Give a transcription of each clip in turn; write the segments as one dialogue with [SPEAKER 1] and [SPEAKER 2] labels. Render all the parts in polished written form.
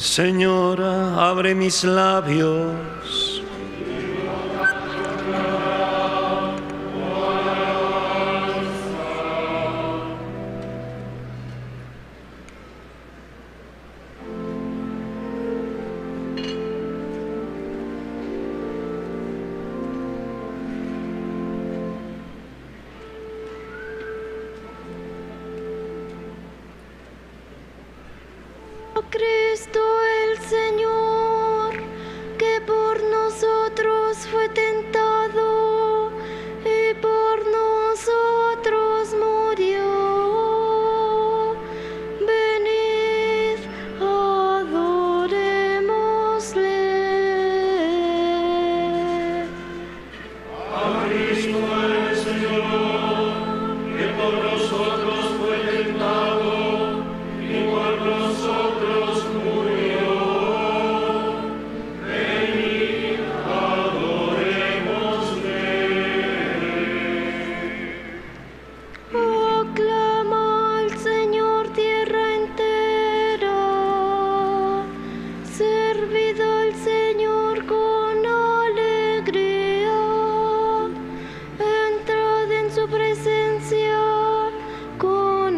[SPEAKER 1] Señora, abre mis labios.
[SPEAKER 2] Cristo el Señor, que por nosotros fue tentado y por nosotros murió. Venid, adorémosle.
[SPEAKER 3] A Cristo el Señor, que por nosotros fue tentado y por nosotros murió. Venid, adorémosle.
[SPEAKER 2] Aclama al Señor tierra entera, servid al Señor con alegría, entrad en su presencia con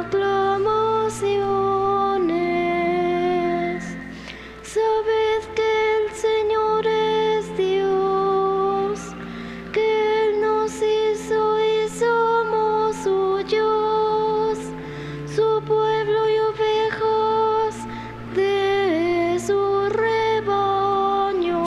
[SPEAKER 2] aclamaciones. Sabed que el Señor es Dios, que Él nos hizo y somos suyos, su pueblo y ovejas de su rebaño.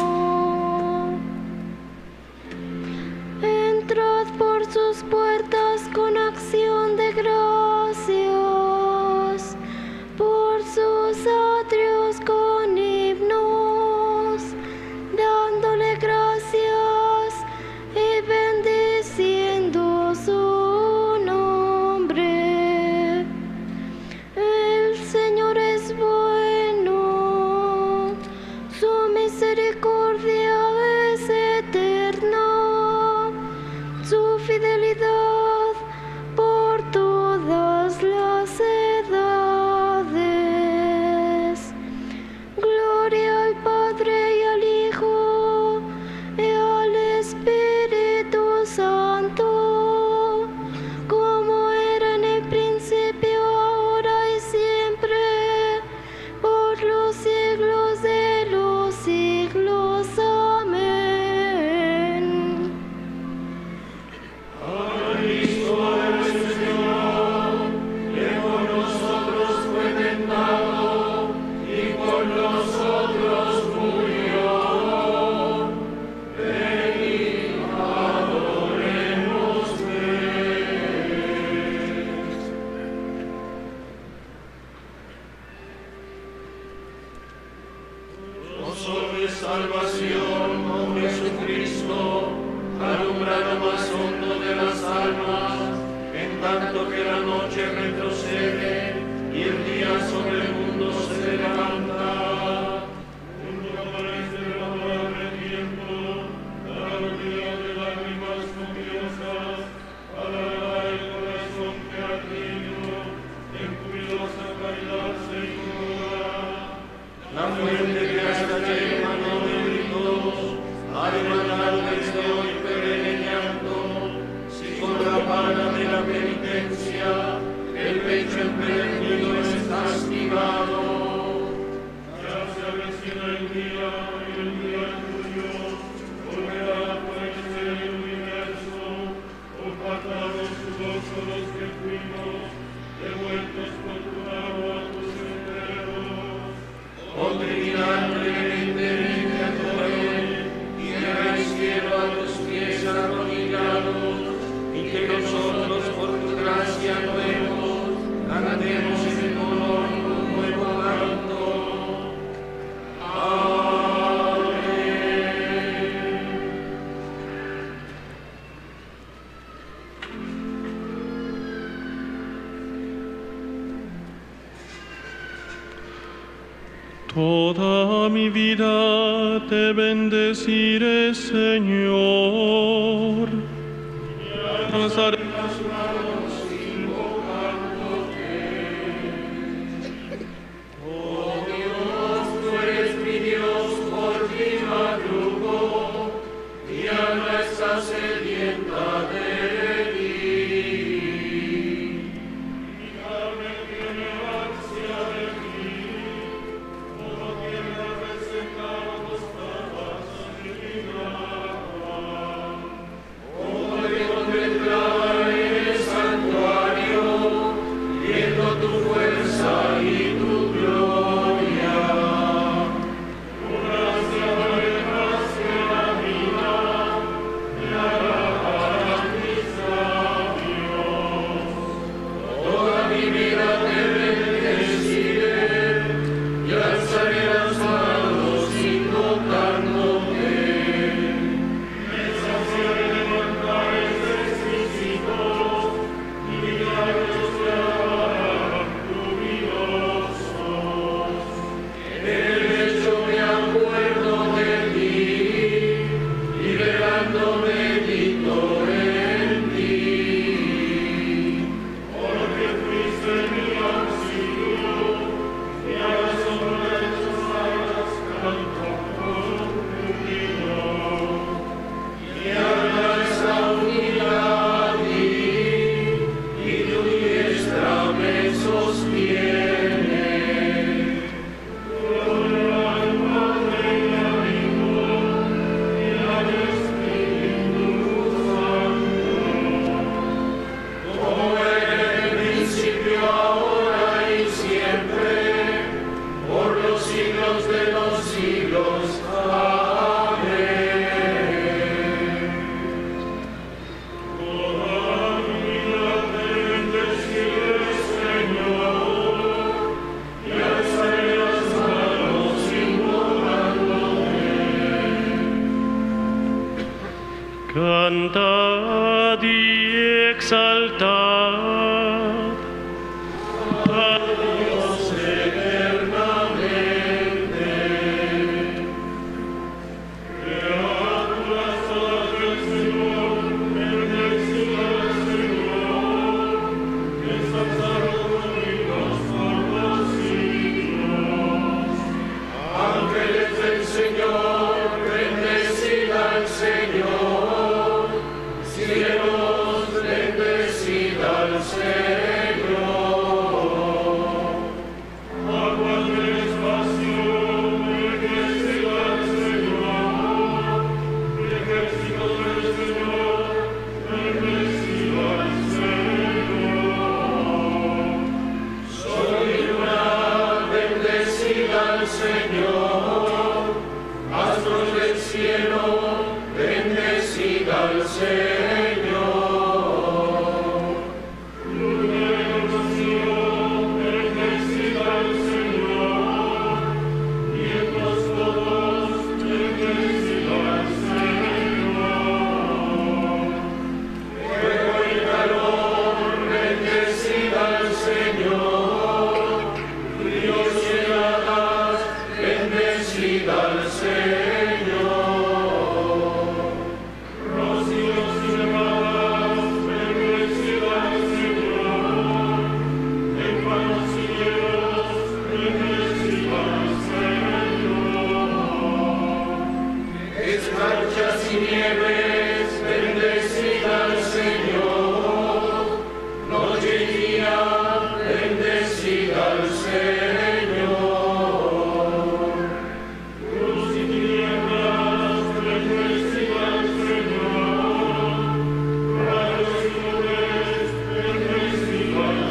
[SPEAKER 2] Entrad por sus puertas con acción de gracias, por sus atrios con himnos, dándole gracias y bendiciendo su nombre. El Señor es bueno, su misericordia es eterna, su fidelidad por todas las edades. Gloria al Padre y al Hijo y al Espíritu Santo, como era en el principio, ahora y siempre, por los siglos de los siglos. Amén.
[SPEAKER 3] A Cristo el Señor, que por nosotros fue tentado y por nosotros murió. Venid, adorémosle. Gozo de salvación, oh Jesucristo, alumbrado más hondo de las almas, en tanto que la noche retrocede y el día sobre el mundo se levanta. Junto aparece el adorable tiempo, día de lágrimas copiosas, alarga el corazón que ardido, en jubilosa caridad se inmola. La fuente que hasta llena no de gritos, ha demandado desde hoy peregrinando, si con la pana de la penitencia el pecho empedernido es castigado. Ya se avecina el día y el día tuyo, volverá a aparecer el universo, opacados sus ojos los que fuimos, devueltos por tu agua a tus enteros. Oh Trinidad clemente, limpia todo él, y tierra y cielo a tus pies arrodillados, y que nosotros por tu gracia nuevos cantemos en el honor un nuevo canto. Amén.
[SPEAKER 4] Toda mi vida te bendeciré, Señor. Alzaré
[SPEAKER 3] Las manos invocándote. Oh Dios
[SPEAKER 4] eternidad.
[SPEAKER 3] Dios eternamente.
[SPEAKER 4] Criaturas todas del Señor, bendecida al Señor, ensalzado con himnos por los siglos.
[SPEAKER 3] Ángeles del Señor, bendecid al Señor. Cielos, bendecid al Señor.
[SPEAKER 4] Aguas del espacio, bendecid al Señor. Ejércitos del Señor, bendecid al Señor.
[SPEAKER 3] Sol y luna, bendecid al Señor. Astros del cielo, bendecid al Señor.
[SPEAKER 4] Luna y oración, bendecid al Señor. Vientos todos, bendecid al Señor.
[SPEAKER 3] Fuego y calor, bendecid al Señor. Ríos y heladas, bendecid al Señor.
[SPEAKER 4] Rocíos y nevadas, bendecid al Señor. Témpanos y hielos, bendecid al Señor.
[SPEAKER 3] Escarchas y nieves, bendecid al Señor. Noche y día, bendecid al Señor.
[SPEAKER 4] Luz y tinieblas, bendecid al Señor. Rayos y nubes, bendecid al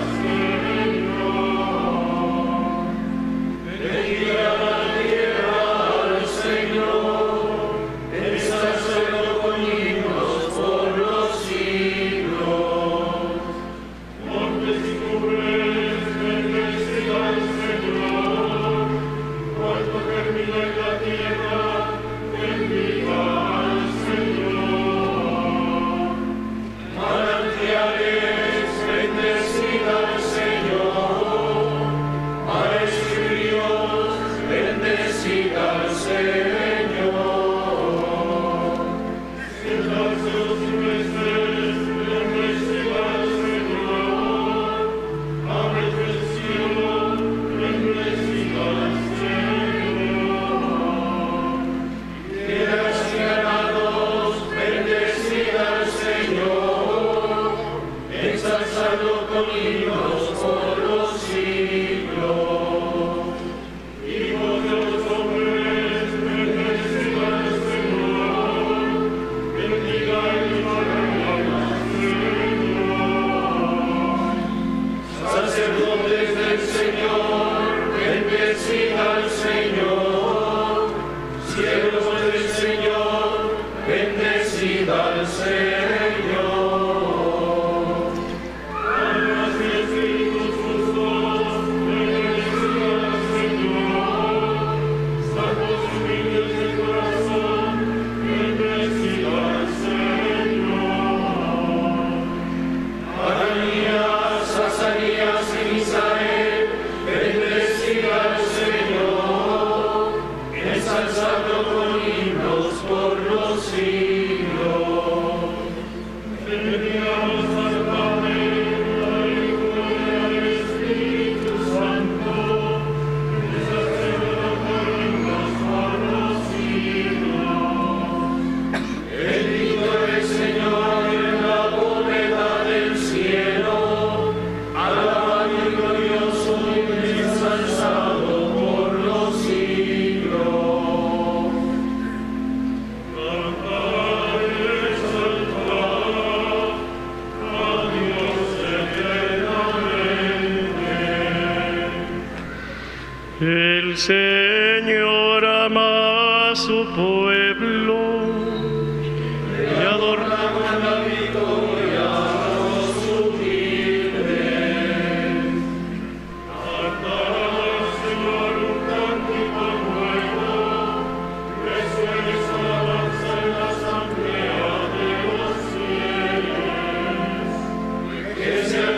[SPEAKER 4] Señor.
[SPEAKER 3] Bendiga la tierra al Señor. Ensálzalo con himnos por los siglos.
[SPEAKER 4] Montes y cumbres, bendecid al Señor. Cuanto germina en la tierra, bendiga al Señor.
[SPEAKER 3] Manantiales, bendecid al Señor. Mares y ríos, bendecid al Señor.
[SPEAKER 4] Citáceos y peces, bendecid al Señor. Aves del cielo, bendecid al Señor.
[SPEAKER 3] Piedras y ganados, bendecid al Señor. Ensalzadlo con himnos por los siglos.
[SPEAKER 4] Hijos de los hombres, bendecid al Señor. Bendiga y guarda al Señor.
[SPEAKER 3] Sacerdotes del Señor, bendecid al Señor. Siervos del Señor, bendecid al Señor.
[SPEAKER 4] Almas y espíritus justos, bendecid al Señor. Santos y humildes de corazón, bendecid al Señor.
[SPEAKER 3] Ananías, Azarías y Misael, bendecid al Señor. Ensalzadlo con himnos por los siglos.
[SPEAKER 4] Bendigamos al Padre, al Hijo y al Espíritu Santo, ensalcémoslo con himnos por los siglos.
[SPEAKER 3] Bendito el Señor en la bóveda del cielo, alabado y glorioso y ensalzado por los siglos.
[SPEAKER 4] Cantar y exaltar a Dios eternamente. El Señor ama a su pueblo y adorna
[SPEAKER 3] Con la victoria a los humildes.
[SPEAKER 4] Cantar al Señor un cántico nuevo, que suene su alabanza en la asamblea de los fieles.
[SPEAKER 3] Que se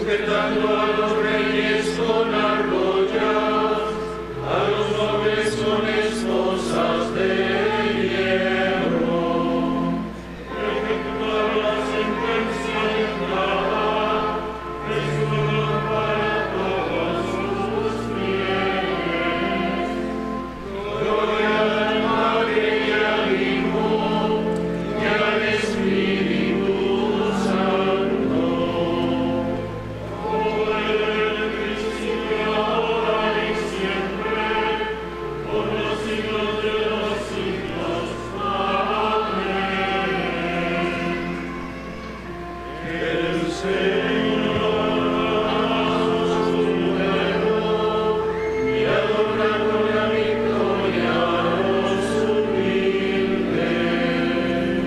[SPEAKER 3] sujetando a los reyes con argollas, a los nobles con esposas de hierro. Ejecutar la sentencia dictada, es un honor para todos sus fieles. Gloria al Padre y al Hijo y al Espíritu Santo, como en el principio, ahora y siempre, por los siglos de los siglos. Amén. El Señor ama su pueblo y adorna con la victoria a los humildes.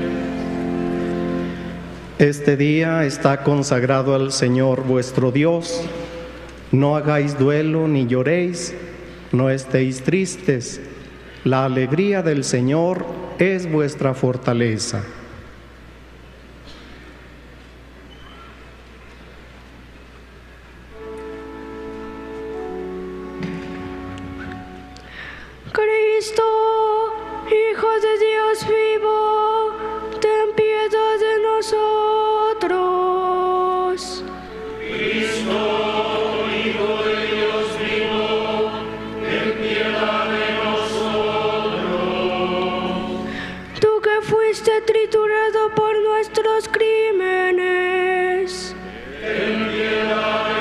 [SPEAKER 5] Este día está consagrado al Señor vuestro Dios. No hagáis duelo ni lloréis, no estéis tristes. La alegría del Señor es vuestra fortaleza.
[SPEAKER 2] Cristo, Hijo de Dios vivo, ten piedad de nosotros.
[SPEAKER 3] Cristo, Hijo de Dios vivo, ten piedad de nosotros.
[SPEAKER 2] Tú que fuiste triturado por nuestros crímenes,
[SPEAKER 3] Ten piedad de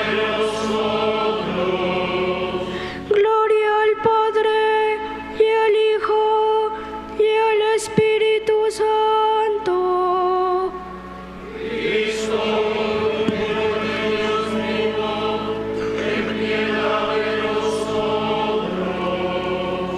[SPEAKER 3] nosotros.
[SPEAKER 2] gloria al Padre y al Hijo y al Espíritu Santo.
[SPEAKER 3] Cristo, Hijo de Dios vivo, ten piedad de nosotros.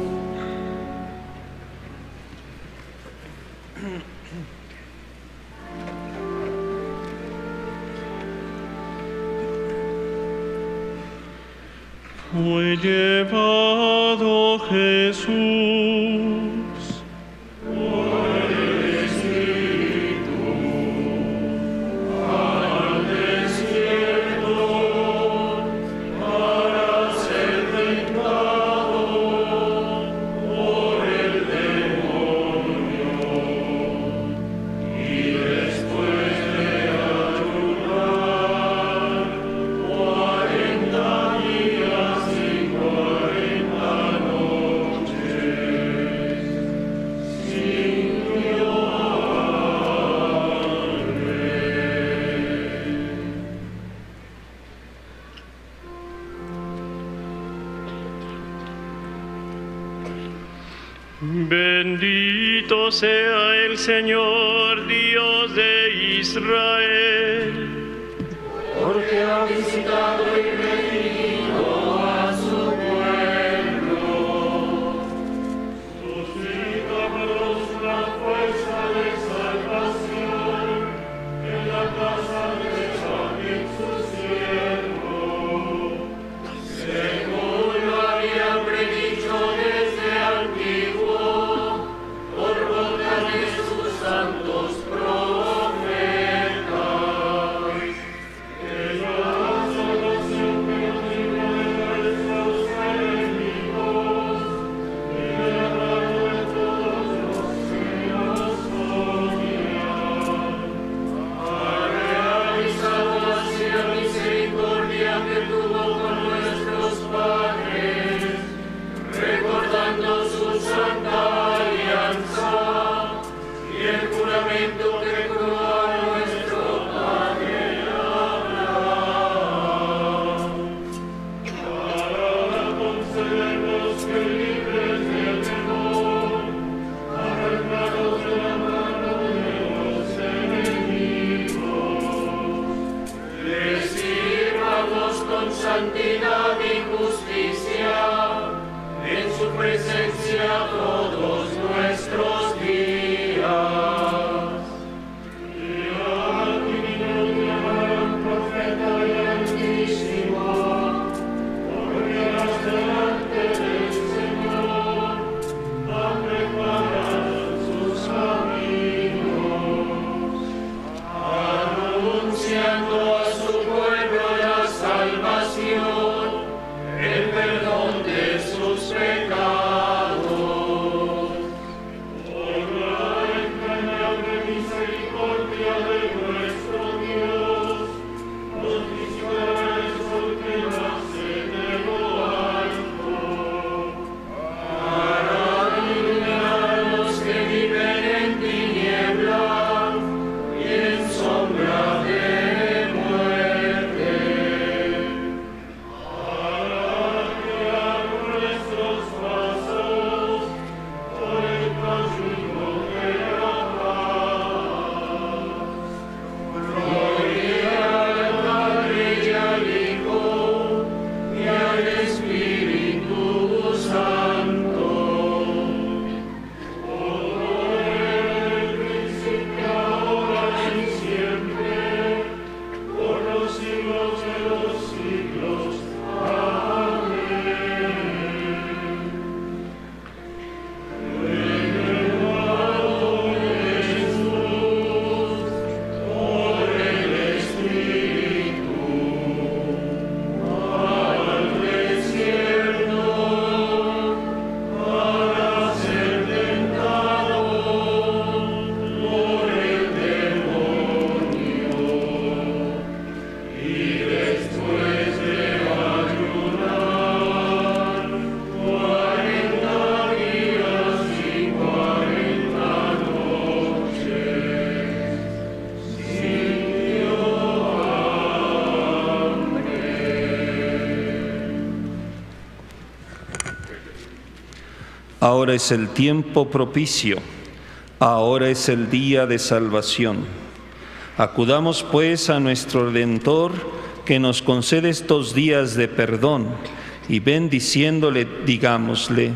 [SPEAKER 4] Fue llevado Jesús
[SPEAKER 3] Al desierto para ser tentado por el demonio y después de ayunar 40 días y 40 noches, sintió
[SPEAKER 4] Bendito sea el Señor, Dios de Israel,
[SPEAKER 3] porque ha visitado y redimido a su pueblo.
[SPEAKER 4] suscítanos la fuerza de salvación en la casa de David su siervo.
[SPEAKER 3] Según lo había predicho desde antiguo, por boca de sus santos profetas,
[SPEAKER 4] Que la salvación que nos libra de nuestros enemigos y de la mano de todos los que nos odian.
[SPEAKER 3] ha realizado así la misericordia que tuvo con nuestros padres, recordando su santa alianza y el juramento que juró a nuestro padre Abraham.
[SPEAKER 4] Para concedernos que libres del temor, arrancados de la mano de los enemigos,
[SPEAKER 3] Le sirvamos con santidad y justicia en su presencia todos nuestros días.
[SPEAKER 4] y al divino llamarán profeta y altísimo, porque las delante del Señor han preparado sus caminos.
[SPEAKER 3] Anunciando a su pueblo
[SPEAKER 6] Ahora es el tiempo propicio, ahora es el día de salvación. Acudamos pues a nuestro Redentor, que nos concede estos días de perdón, y bendiciéndole, digámosle: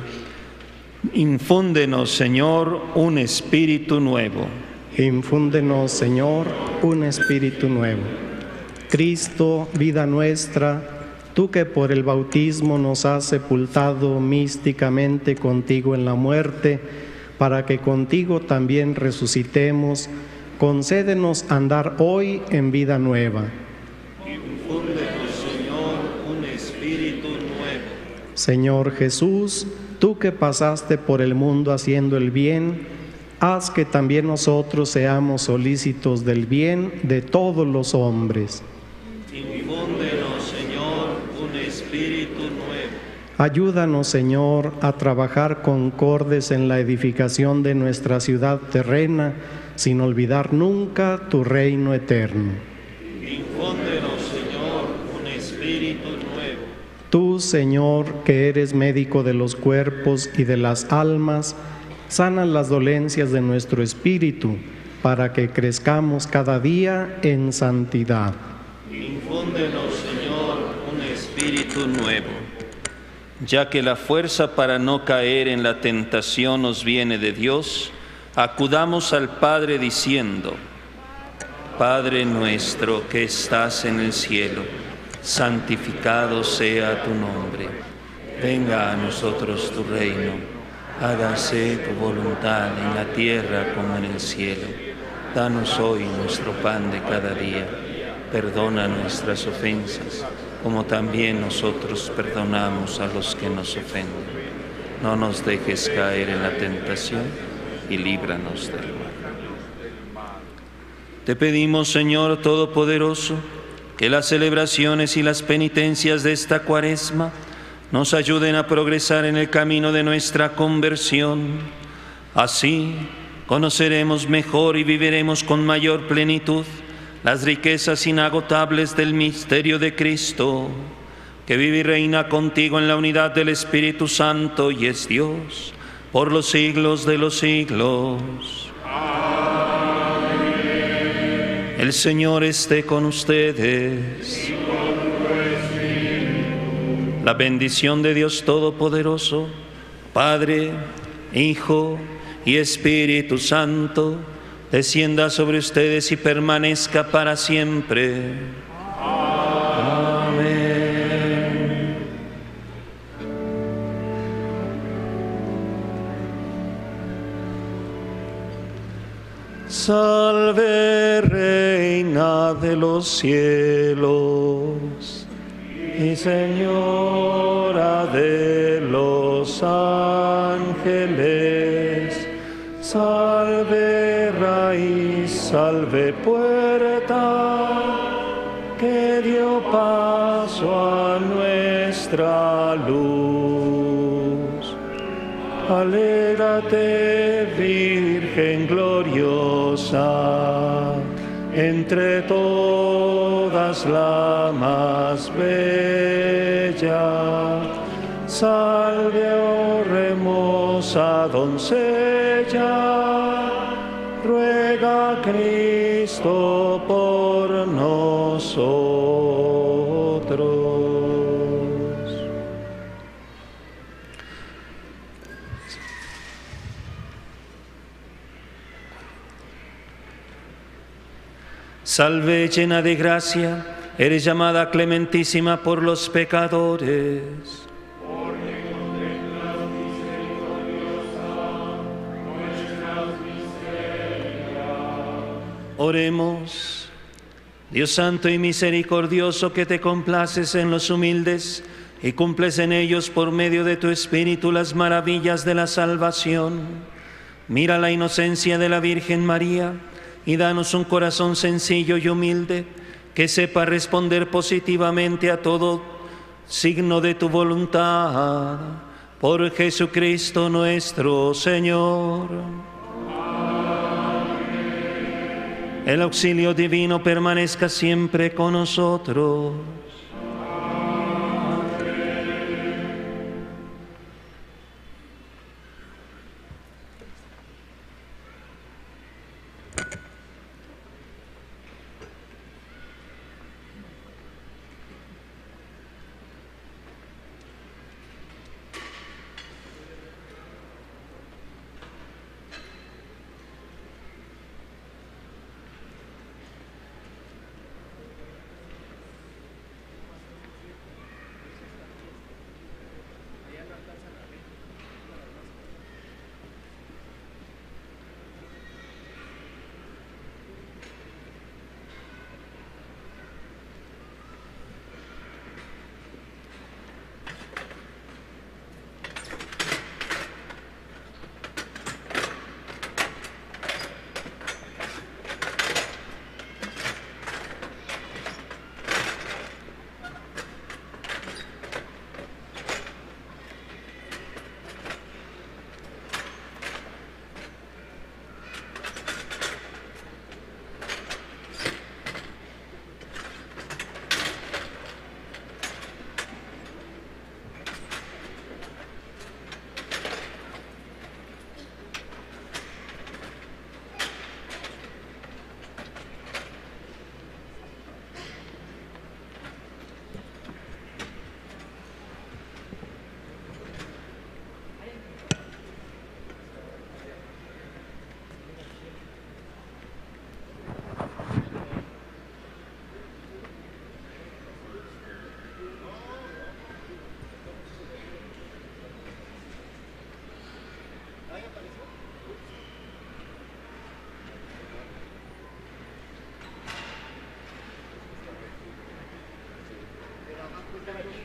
[SPEAKER 6] infúndenos, Señor, un espíritu nuevo.
[SPEAKER 5] Infúndenos, Señor, un espíritu nuevo. Cristo, vida nuestra, tú que por el bautismo nos has sepultado místicamente contigo en la muerte, para que contigo también resucitemos, concédenos andar hoy en vida nueva.
[SPEAKER 6] Infúndenos, Señor, un espíritu nuevo.
[SPEAKER 5] Señor Jesús, tú que pasaste por el mundo haciendo el bien, haz que también nosotros seamos solícitos del bien de todos los hombres.
[SPEAKER 6] Infúndenos, Señor, un espíritu nuevo.
[SPEAKER 5] Ayúdanos, Señor, a trabajar concordes en la edificación de nuestra ciudad terrena, sin olvidar nunca tu reino eterno.
[SPEAKER 6] Infúndenos, Señor, un espíritu nuevo.
[SPEAKER 5] Tú, Señor, que eres médico de los cuerpos y de las almas, sana las dolencias de nuestro espíritu, para que crezcamos cada día en santidad.
[SPEAKER 6] Infúndenos, Señor, un espíritu nuevo. Ya que la fuerza para no caer en la tentación nos viene de Dios, acudamos al Padre diciendo: Padre nuestro que estás en el cielo, santificado sea tu nombre. Venga a nosotros tu reino. Hágase tu voluntad en la tierra como en el cielo. Danos hoy nuestro pan de cada día. Perdona nuestras ofensas, como también nosotros perdonamos a los que nos ofenden. No nos dejes caer en la tentación y líbranos del mal. Te pedimos, Señor Todopoderoso, que las celebraciones y las penitencias de esta Cuaresma nos ayuden a progresar en el camino de nuestra conversión. Así conoceremos mejor y viviremos con mayor plenitud las riquezas inagotables del misterio de Cristo, que vive y reina contigo en la unidad del Espíritu Santo y es Dios por los siglos de los siglos. Amén. El Señor esté con ustedes. La bendición de Dios Todopoderoso, Padre, Hijo y Espíritu Santo, descienda sobre ustedes y permanezca para siempre. Amén. Salve, Reina de los cielos y Señora de los ángeles, salve raíz, salve puerta, que dio paso a nuestra luz. Alégrate, Virgen gloriosa, entre todas la más bella. Salve, oh hermosa doncella, ruega a Cristo por nosotros. Salve, llena de gracia, eres llamada clementísima por los pecadores. Oremos. Dios santo y misericordioso, que te complaces en los humildes y cumples en ellos por medio de tu Espíritu las maravillas de la salvación. Mira la inocencia de la Virgen María y danos un corazón sencillo y humilde que sepa responder positivamente a todo signo de tu voluntad. Por Jesucristo nuestro Señor. El auxilio divino permanezca siempre con nosotros.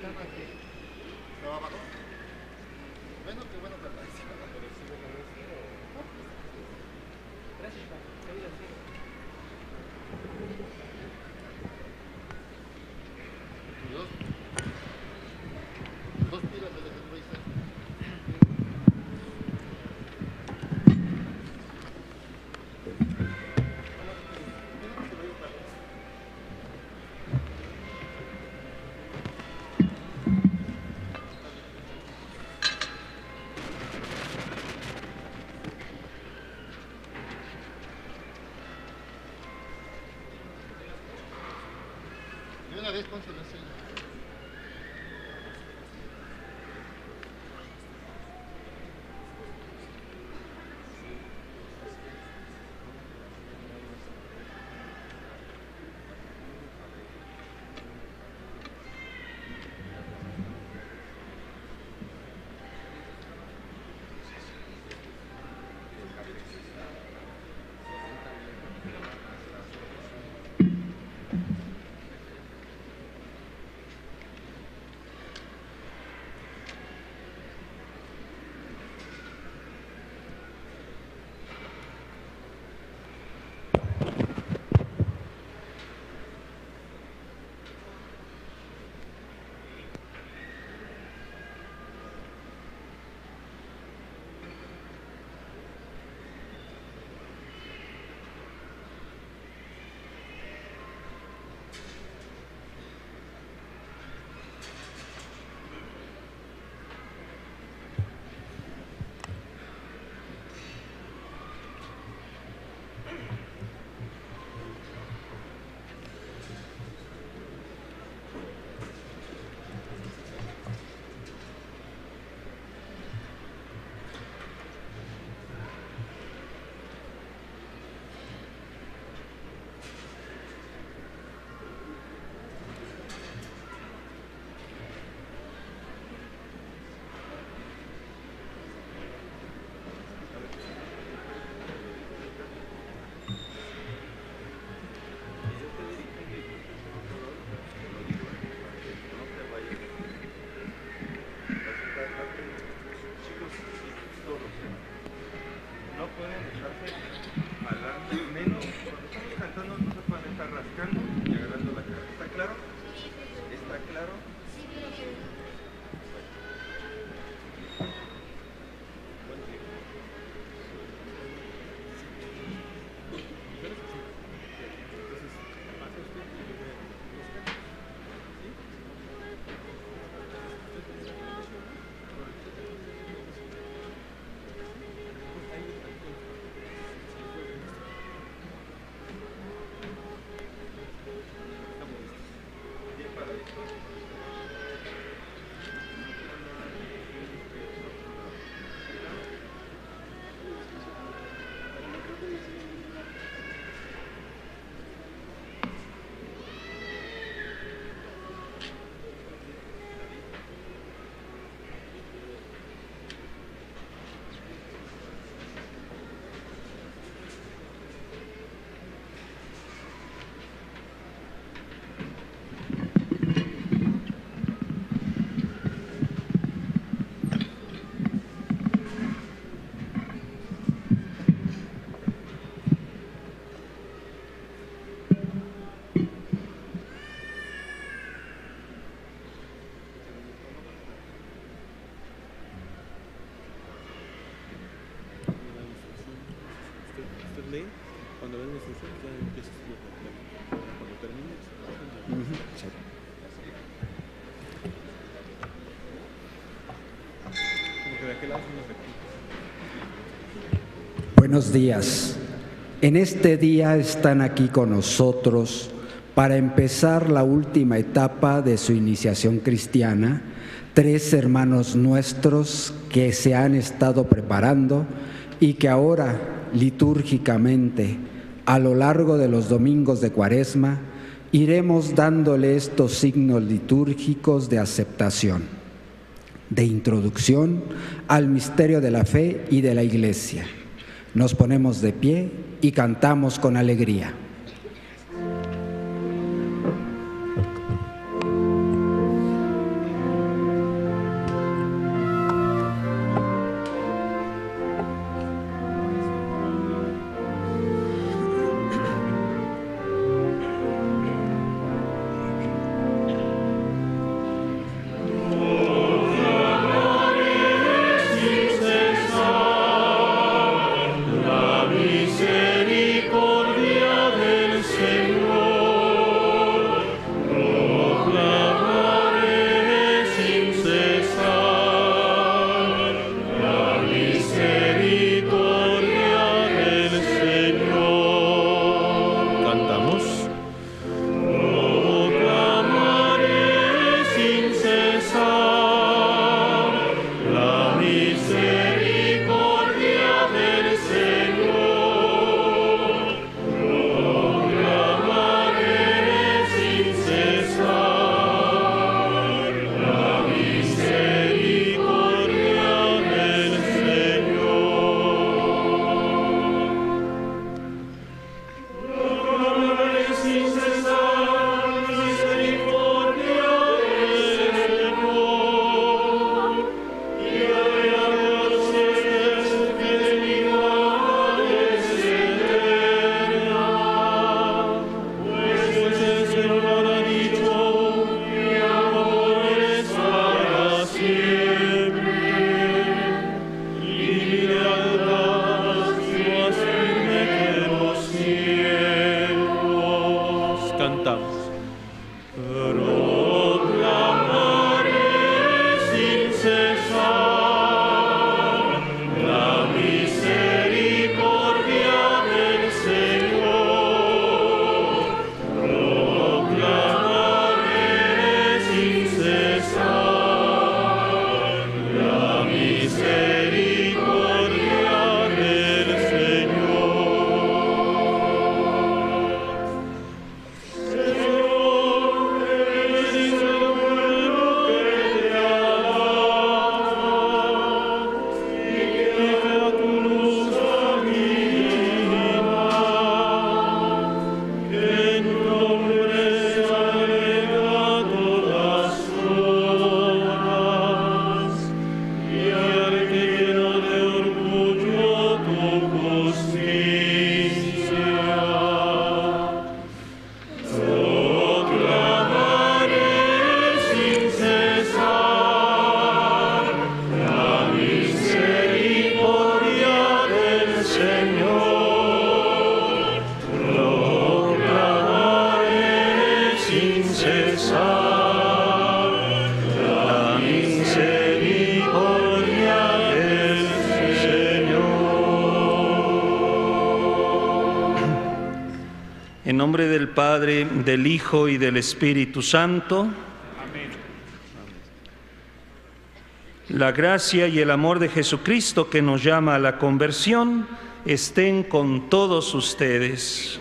[SPEAKER 7] Cuando ves las instrucciones ya empiezas cuando termines. Sí. Como que de aquel lado son los recursos.
[SPEAKER 8] Buenos días. En este día están aquí con nosotros para empezar la última etapa de su iniciación cristiana, 3 hermanos nuestros que se han estado preparando y que ahora litúrgicamente a lo largo de los domingos de Cuaresma iremos dándole estos signos litúrgicos de aceptación, de introducción al misterio de la fe y de la Iglesia. Nos ponemos de pie y cantamos con alegría.
[SPEAKER 6] nombre del Padre, del Hijo y del Espíritu Santo.
[SPEAKER 4] Amén.
[SPEAKER 6] La gracia y el amor de Jesucristo, que nos llama a la conversión, estén con todos ustedes.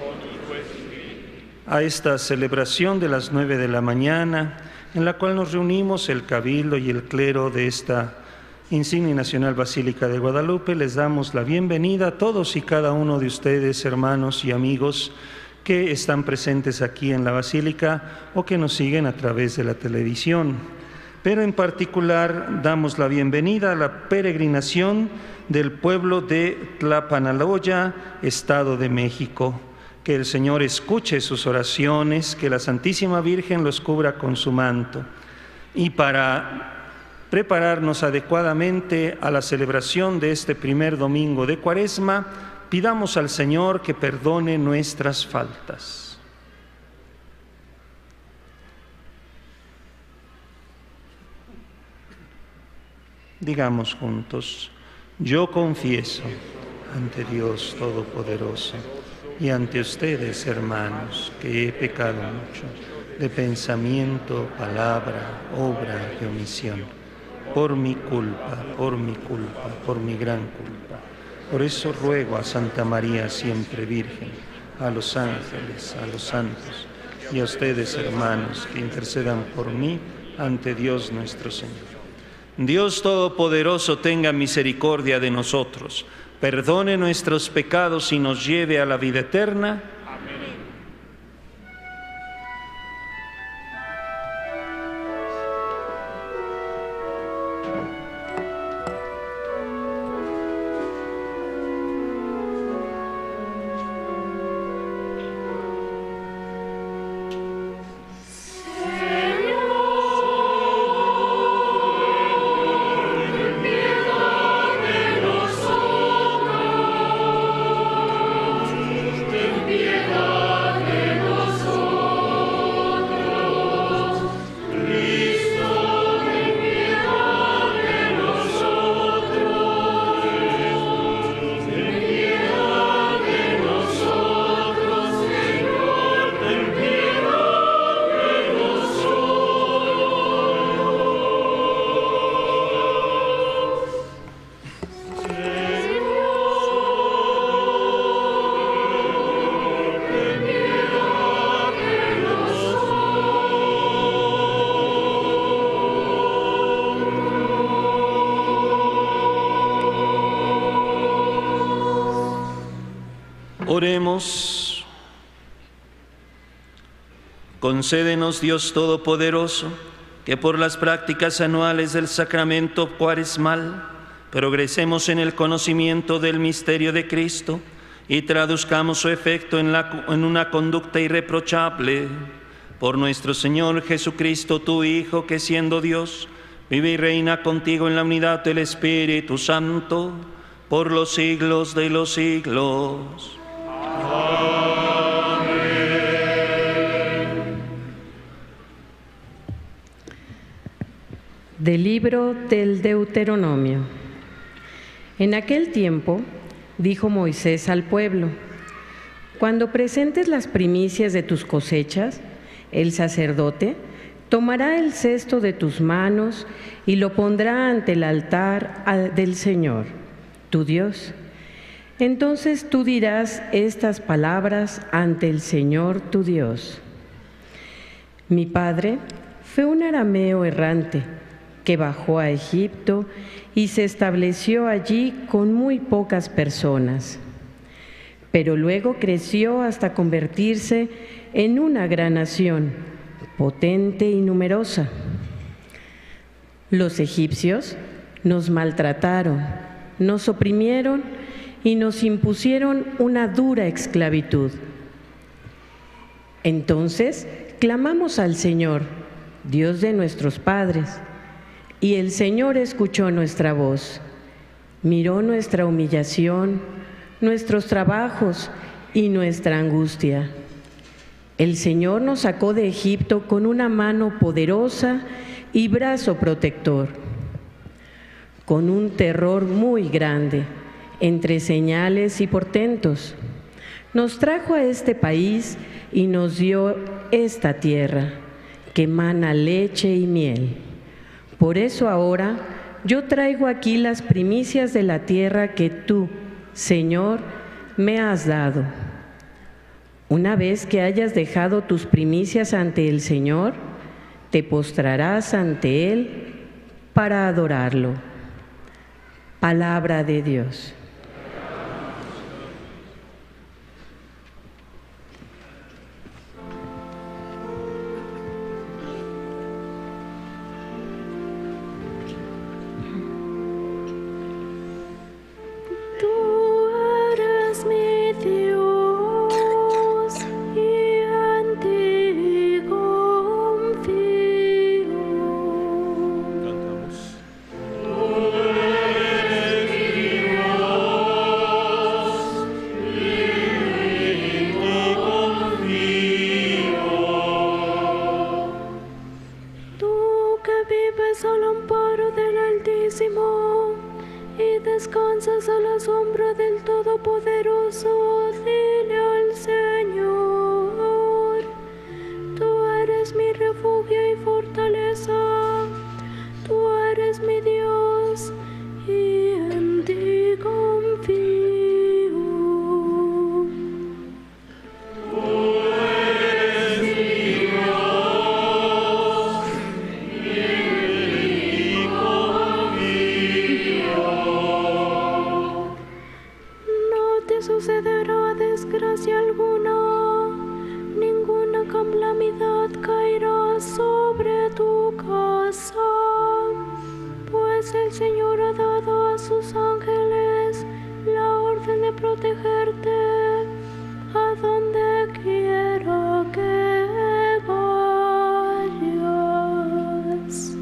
[SPEAKER 6] A esta celebración de las 9 de la mañana, en la cual nos reunimos el Cabildo y el clero de esta Insignia y Nacional Basílica de Guadalupe, les damos la bienvenida a todos y cada uno de ustedes, hermanos y amigos que están presentes aquí en la Basílica o que nos siguen a través de la televisión. Pero en particular damos la bienvenida a la peregrinación del pueblo de Tlapanaloya, Estado de México. Que el Señor escuche sus oraciones, que la Santísima Virgen los cubra con su manto. Y para prepararnos adecuadamente a la celebración de este primer domingo de Cuaresma, pidamos al Señor que perdone nuestras faltas. Digamos juntos: yo confieso ante Dios Todopoderoso y ante ustedes, hermanos, que he pecado mucho de pensamiento, palabra, obra y omisión. Por mi culpa, por mi gran culpa. Por eso ruego a Santa María siempre Virgen, a los ángeles, a los santos y a ustedes, hermanos, que intercedan por mí ante Dios nuestro Señor. Dios Todopoderoso tenga misericordia de nosotros, perdone nuestros pecados y nos lleve a la vida eterna. Oremos. Concédenos, Dios Todopoderoso, que por las prácticas anuales del sacramento cuaresmal progresemos en el conocimiento del misterio de Cristo y traduzcamos su efecto en una conducta irreprochable. Por nuestro Señor Jesucristo, tu Hijo, que siendo Dios, vive y reina contigo en la unidad del Espíritu Santo, por los siglos de los siglos.
[SPEAKER 4] Amén.
[SPEAKER 9] Del libro del Deuteronomio. En aquel tiempo dijo Moisés al pueblo: cuando presentes las primicias de tus cosechas, el sacerdote tomará el cesto de tus manos y lo pondrá ante el altar del Señor, tu Dios. Entonces tú dirás estas palabras ante el Señor tu Dios. Mi padre fue un arameo errante que bajó a Egipto y se estableció allí con muy pocas personas. Pero luego creció hasta convertirse en una gran nación, potente y numerosa. Los egipcios nos maltrataron, nos oprimieron y nos impusieron una dura esclavitud. Entonces clamamos al Señor, Dios de nuestros padres, y el Señor escuchó nuestra voz, miró nuestra humillación, nuestros trabajos y nuestra angustia. El Señor nos sacó de Egipto con una mano poderosa y brazo protector, con un terror muy grande, entre señales y portentos, nos trajo a este país y nos dio esta tierra, que emana leche y miel. Por eso ahora yo traigo aquí las primicias de la tierra que tú, Señor, me has dado. Una vez que hayas dejado tus primicias ante el Señor, te postrarás ante Él para adorarlo. Palabra de Dios.
[SPEAKER 2] Descansas a la sombra del Todopoderoso, dile al Señor: tú eres mi refugio y fortaleza, tú eres mi Dios y en ti confío. Sucederá desgracia alguna, ninguna calamidad caerá sobre tu casa, pues el Señor ha dado a sus ángeles la orden de protegerte a donde quiera que vayas.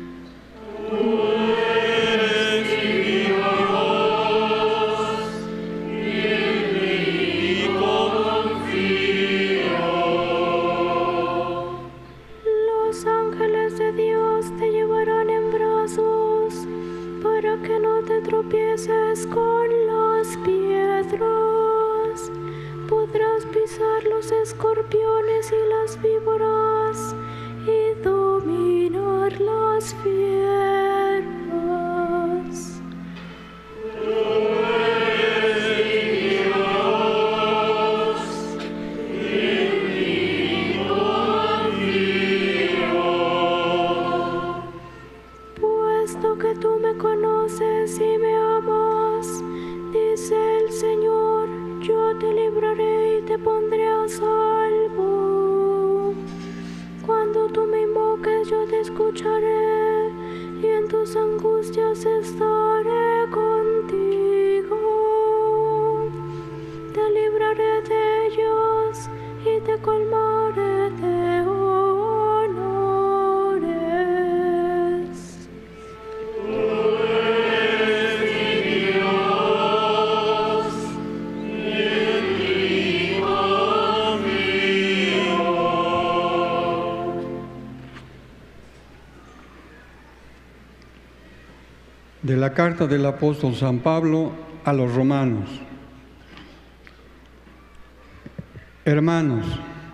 [SPEAKER 2] Que no te tropieces con las piedras, podrás pisar los escorpiones y las víboras y dominar las fieras. Puesto que tú me conoces y me amas, dice el Señor, yo te libraré y te pondré a salvo. Cuando tú me invoques, yo te escucharé y en tus angustias estaré contigo. Te libraré de ellos y te colmaré de
[SPEAKER 10] De la carta del apóstol San Pablo a los romanos. Hermanos,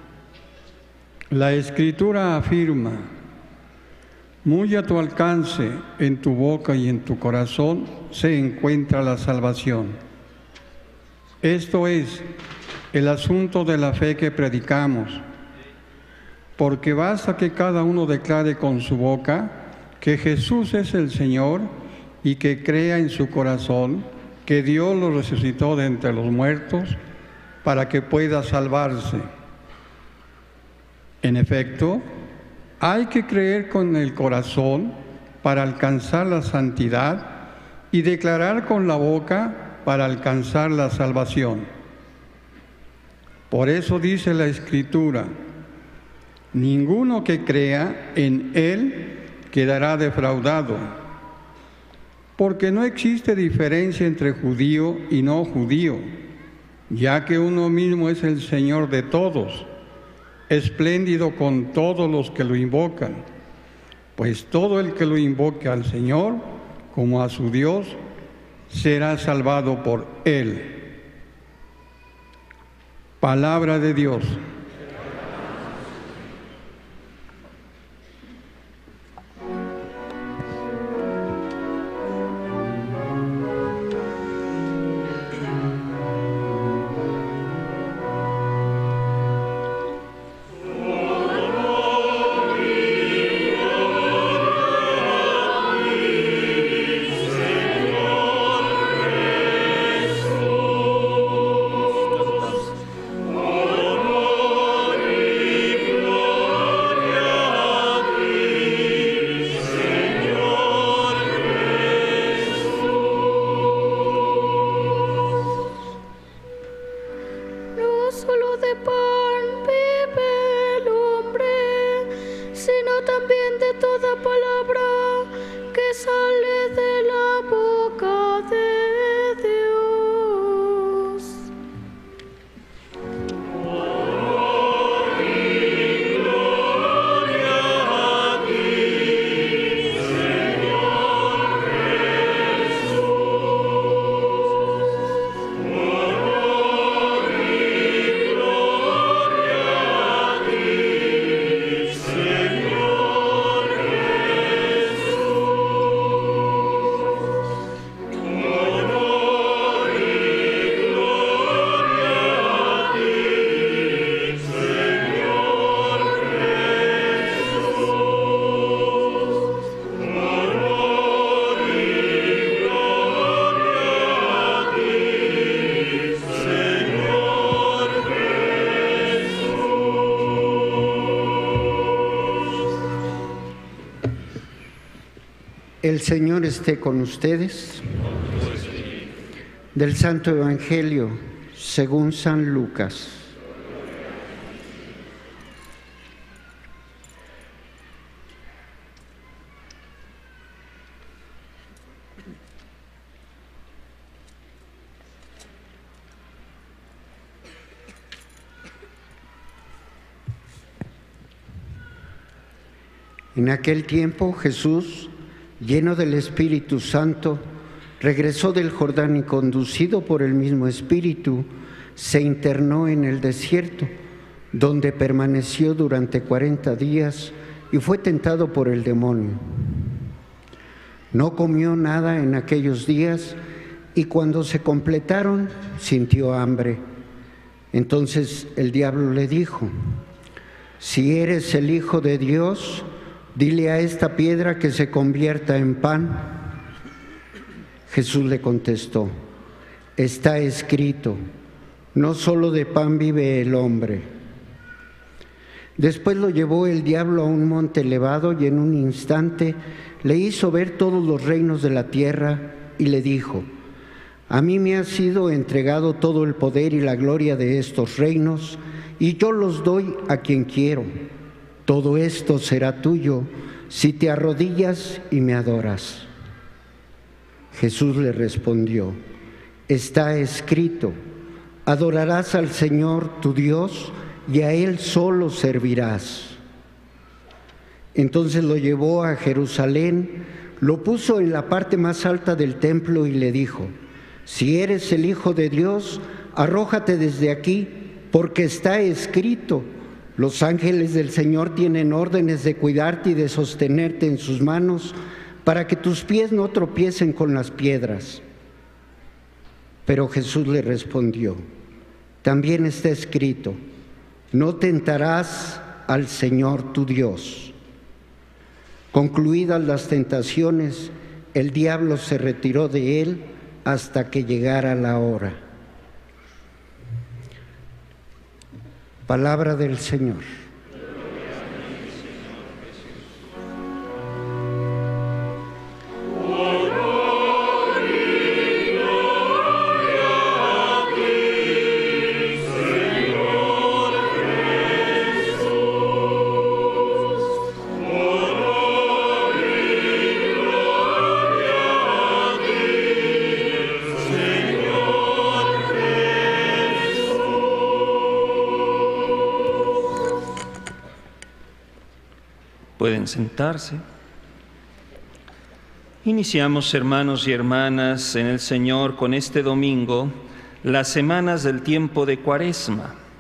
[SPEAKER 10] la Escritura afirma: muy a tu alcance, en tu boca y en tu corazón, se encuentra la salvación. Esto es el asunto de la fe que predicamos, porque basta que cada uno declare con su boca que Jesús es el Señor y que crea en su corazón que Dios lo resucitó de entre los muertos para que pueda salvarse. En efecto, hay que creer con el corazón para alcanzar la santidad y declarar con la boca para alcanzar la salvación. Por eso dice la Escritura: ninguno que crea en Él quedará defraudado. Porque no existe diferencia entre judío y no judío, ya que uno mismo es el Señor de todos, espléndido con todos los que lo invocan. Pues todo el que lo invoque al Señor como a su Dios, será salvado por Él. Palabra de Dios.
[SPEAKER 11] El Señor esté con ustedes. Del Santo Evangelio según San Lucas. En aquel tiempo Jesús, lleno del Espíritu Santo, regresó del Jordán y conducido por el mismo Espíritu, se internó en el desierto, donde permaneció durante 40 días y fue tentado por el demonio. No comió nada en aquellos días y cuando se completaron sintió hambre. Entonces el diablo le dijo: si eres el Hijo de Dios, dile a esta piedra que se convierta en pan. Jesús le contestó: está escrito, no solo de pan vive el hombre. Después lo llevó el diablo a un monte elevado y en un instante le hizo ver todos los reinos de la tierra y le dijo: a mí me ha sido entregado todo el poder y la gloria de estos reinos y yo los doy a quien quiero. Todo esto será tuyo si te arrodillas y me adoras. Jesús le respondió: está escrito, adorarás al Señor tu Dios y a Él solo servirás. Entonces lo llevó a Jerusalén, lo puso en la parte más alta del templo y le dijo: si eres el Hijo de Dios, arrójate desde aquí, porque está escrito, los ángeles del Señor tienen órdenes de cuidarte y de sostenerte en sus manos, para que tus pies no tropiecen con las piedras. Pero Jesús le respondió: también está escrito, no tentarás al Señor tu Dios. Concluidas las tentaciones, el diablo se retiró de él hasta que llegara la hora. Palabra del Señor.
[SPEAKER 6] Pueden sentarse. Iniciamos, hermanos y hermanas, en el Señor con este domingo las semanas del tiempo de Cuaresma.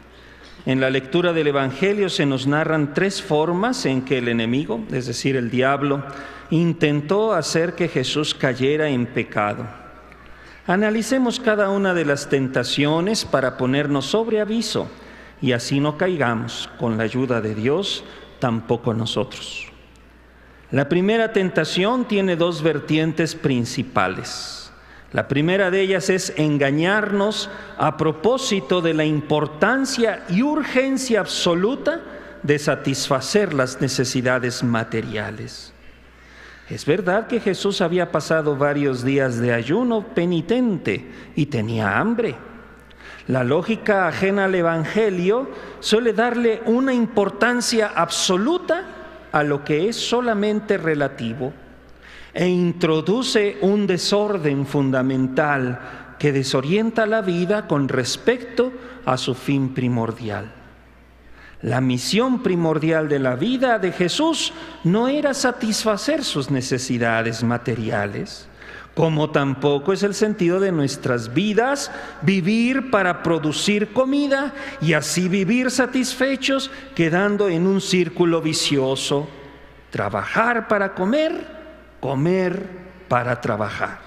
[SPEAKER 6] En la lectura del Evangelio se nos narran 3 formas en que el enemigo, es decir, el diablo, intentó hacer que Jesús cayera en pecado. Analicemos cada una de las tentaciones para ponernos sobre aviso y así no caigamos, con la ayuda de Dios, tampoco nosotros. La primera tentación tiene 2 vertientes principales. La primera de ellas es engañarnos a propósito de la importancia y urgencia absoluta de satisfacer las necesidades materiales. Es verdad que Jesús había pasado varios días de ayuno penitente y tenía hambre. La lógica ajena al Evangelio suele darle una importancia absoluta a lo que es solamente relativo e introduce un desorden fundamental que desorienta la vida con respecto a su fin primordial. La misión primordial de la vida de Jesús no era satisfacer sus necesidades materiales, como tampoco es el sentido de nuestras vidas vivir para producir comida y así vivir satisfechos, quedando en un círculo vicioso. Trabajar para comer, comer para trabajar.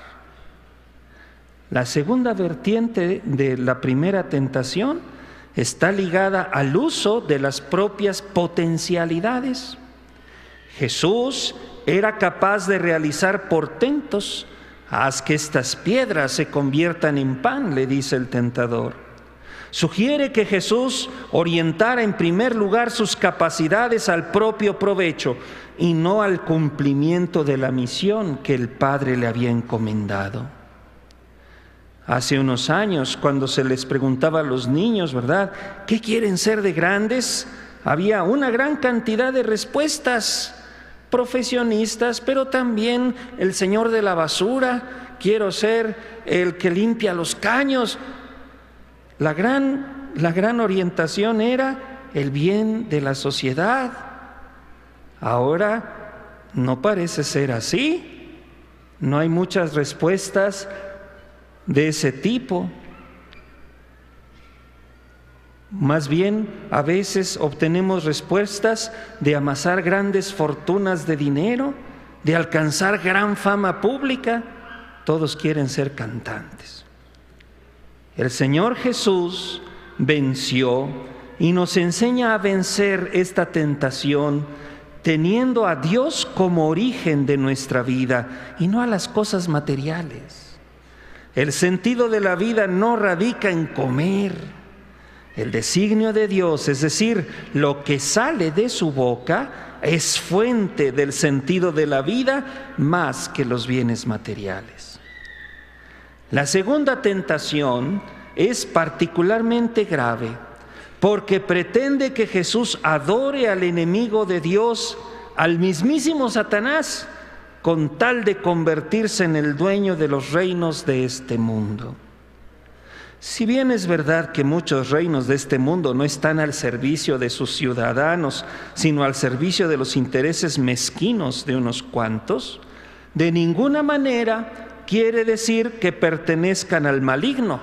[SPEAKER 6] La segunda vertiente de la primera tentación está ligada al uso de las propias potencialidades. Jesús era capaz de realizar portentos. Haz que estas piedras se conviertan en pan, le dice el tentador. Sugiere que Jesús orientara en primer lugar sus capacidades al propio provecho y no al cumplimiento de la misión que el Padre le había encomendado. Hace unos años, cuando se les preguntaba a los niños, ¿verdad?, ¿qué quieren ser de grandes?, había una gran cantidad de respuestas profesionistas, pero también el señor de la basura, quiero ser el que limpia los caños. La gran orientación era el bien de la sociedad. Ahora no parece ser así. No hay muchas respuestas de ese tipo. Más bien, a veces obtenemos respuestas de amasar grandes fortunas de dinero, de alcanzar gran fama pública. Todos quieren ser cantantes. El Señor Jesús venció y nos enseña a vencer esta tentación teniendo a Dios como origen de nuestra vida y no a las cosas materiales. El sentido de la vida no radica en comer. El designio de Dios, es decir, lo que sale de su boca, es fuente del sentido de la vida más que los bienes materiales. La segunda tentación es particularmente grave porque pretende que Jesús adore al enemigo de Dios, al mismísimo Satanás, con tal de convertirse en el dueño de los reinos de este mundo. Si bien es verdad que muchos reinos de este mundo no están al servicio de sus ciudadanos, sino al servicio de los intereses mezquinos de unos cuantos, de ninguna manera quiere decir que pertenezcan al maligno.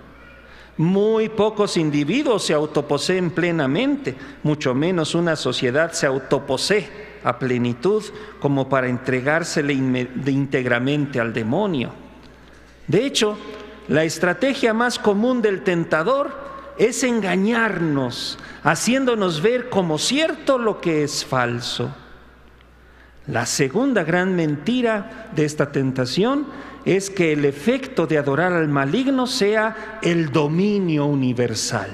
[SPEAKER 6] Muy pocos individuos se autoposeen plenamente, mucho menos una sociedad se autoposee a plenitud como para entregársele íntegramente al demonio. De hecho, la estrategia más común del tentador es engañarnos, haciéndonos ver como cierto lo que es falso. La segunda gran mentira de esta tentación es que el efecto de adorar al maligno sea el dominio universal.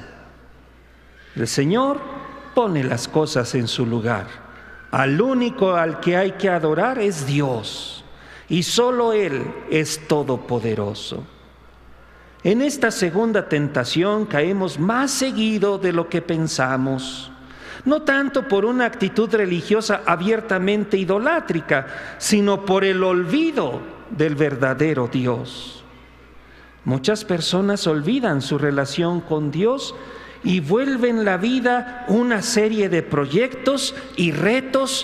[SPEAKER 6] El Señor pone las cosas en su lugar. Al único al que hay que adorar es Dios, y solo Él es todopoderoso. En esta segunda tentación caemos más seguido de lo que pensamos, no tanto por una actitud religiosa abiertamente idolátrica, sino por el olvido del verdadero Dios. Muchas personas olvidan su relación con Dios y vuelven la vida una serie de proyectos y retos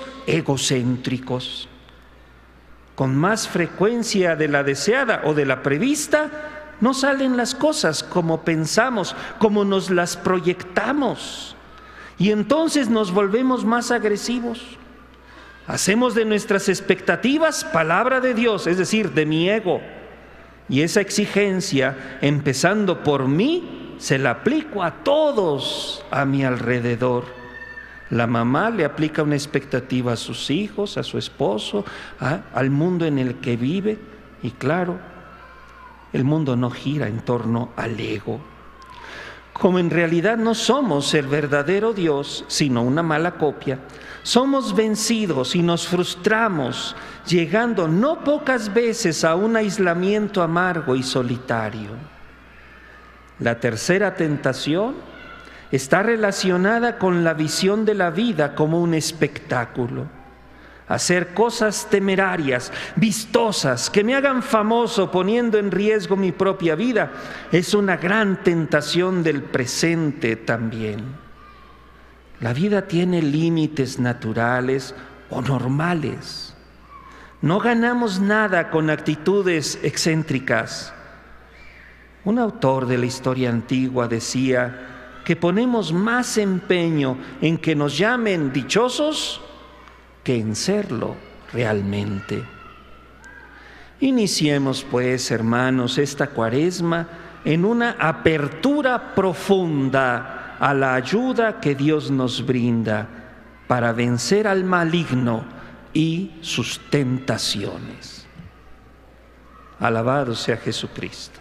[SPEAKER 6] egocéntricos. Con más frecuencia de la deseada o de la prevista, no salen las cosas como pensamos, como nos las proyectamos. Y entonces nos volvemos más agresivos. Hacemos de nuestras expectativas palabra de Dios, es decir, de mi ego. Y esa exigencia, empezando por mí, se la aplico a todos a mi alrededor. La mamá le aplica una expectativa a sus hijos, a su esposo, al mundo en el que vive. Y claro, el mundo no gira en torno al ego. Como en realidad no somos el verdadero Dios, sino una mala copia, somos vencidos y nos frustramos, llegando no pocas veces a un aislamiento amargo y solitario. La tercera tentación está relacionada con la visión de la vida como un espectáculo. Hacer cosas temerarias, vistosas, que me hagan famoso poniendo en riesgo mi propia vida, es una gran tentación del presente también. La vida tiene límites naturales o normales. No ganamos nada con actitudes excéntricas. Un autor de la historia antigua decía que ponemos más empeño en que nos llamen dichosos que en serlo realmente. Iniciemos pues, hermanos, esta Cuaresma en una apertura profunda a la ayuda que Dios nos brinda para vencer al maligno y sus tentaciones. Alabado sea Jesucristo.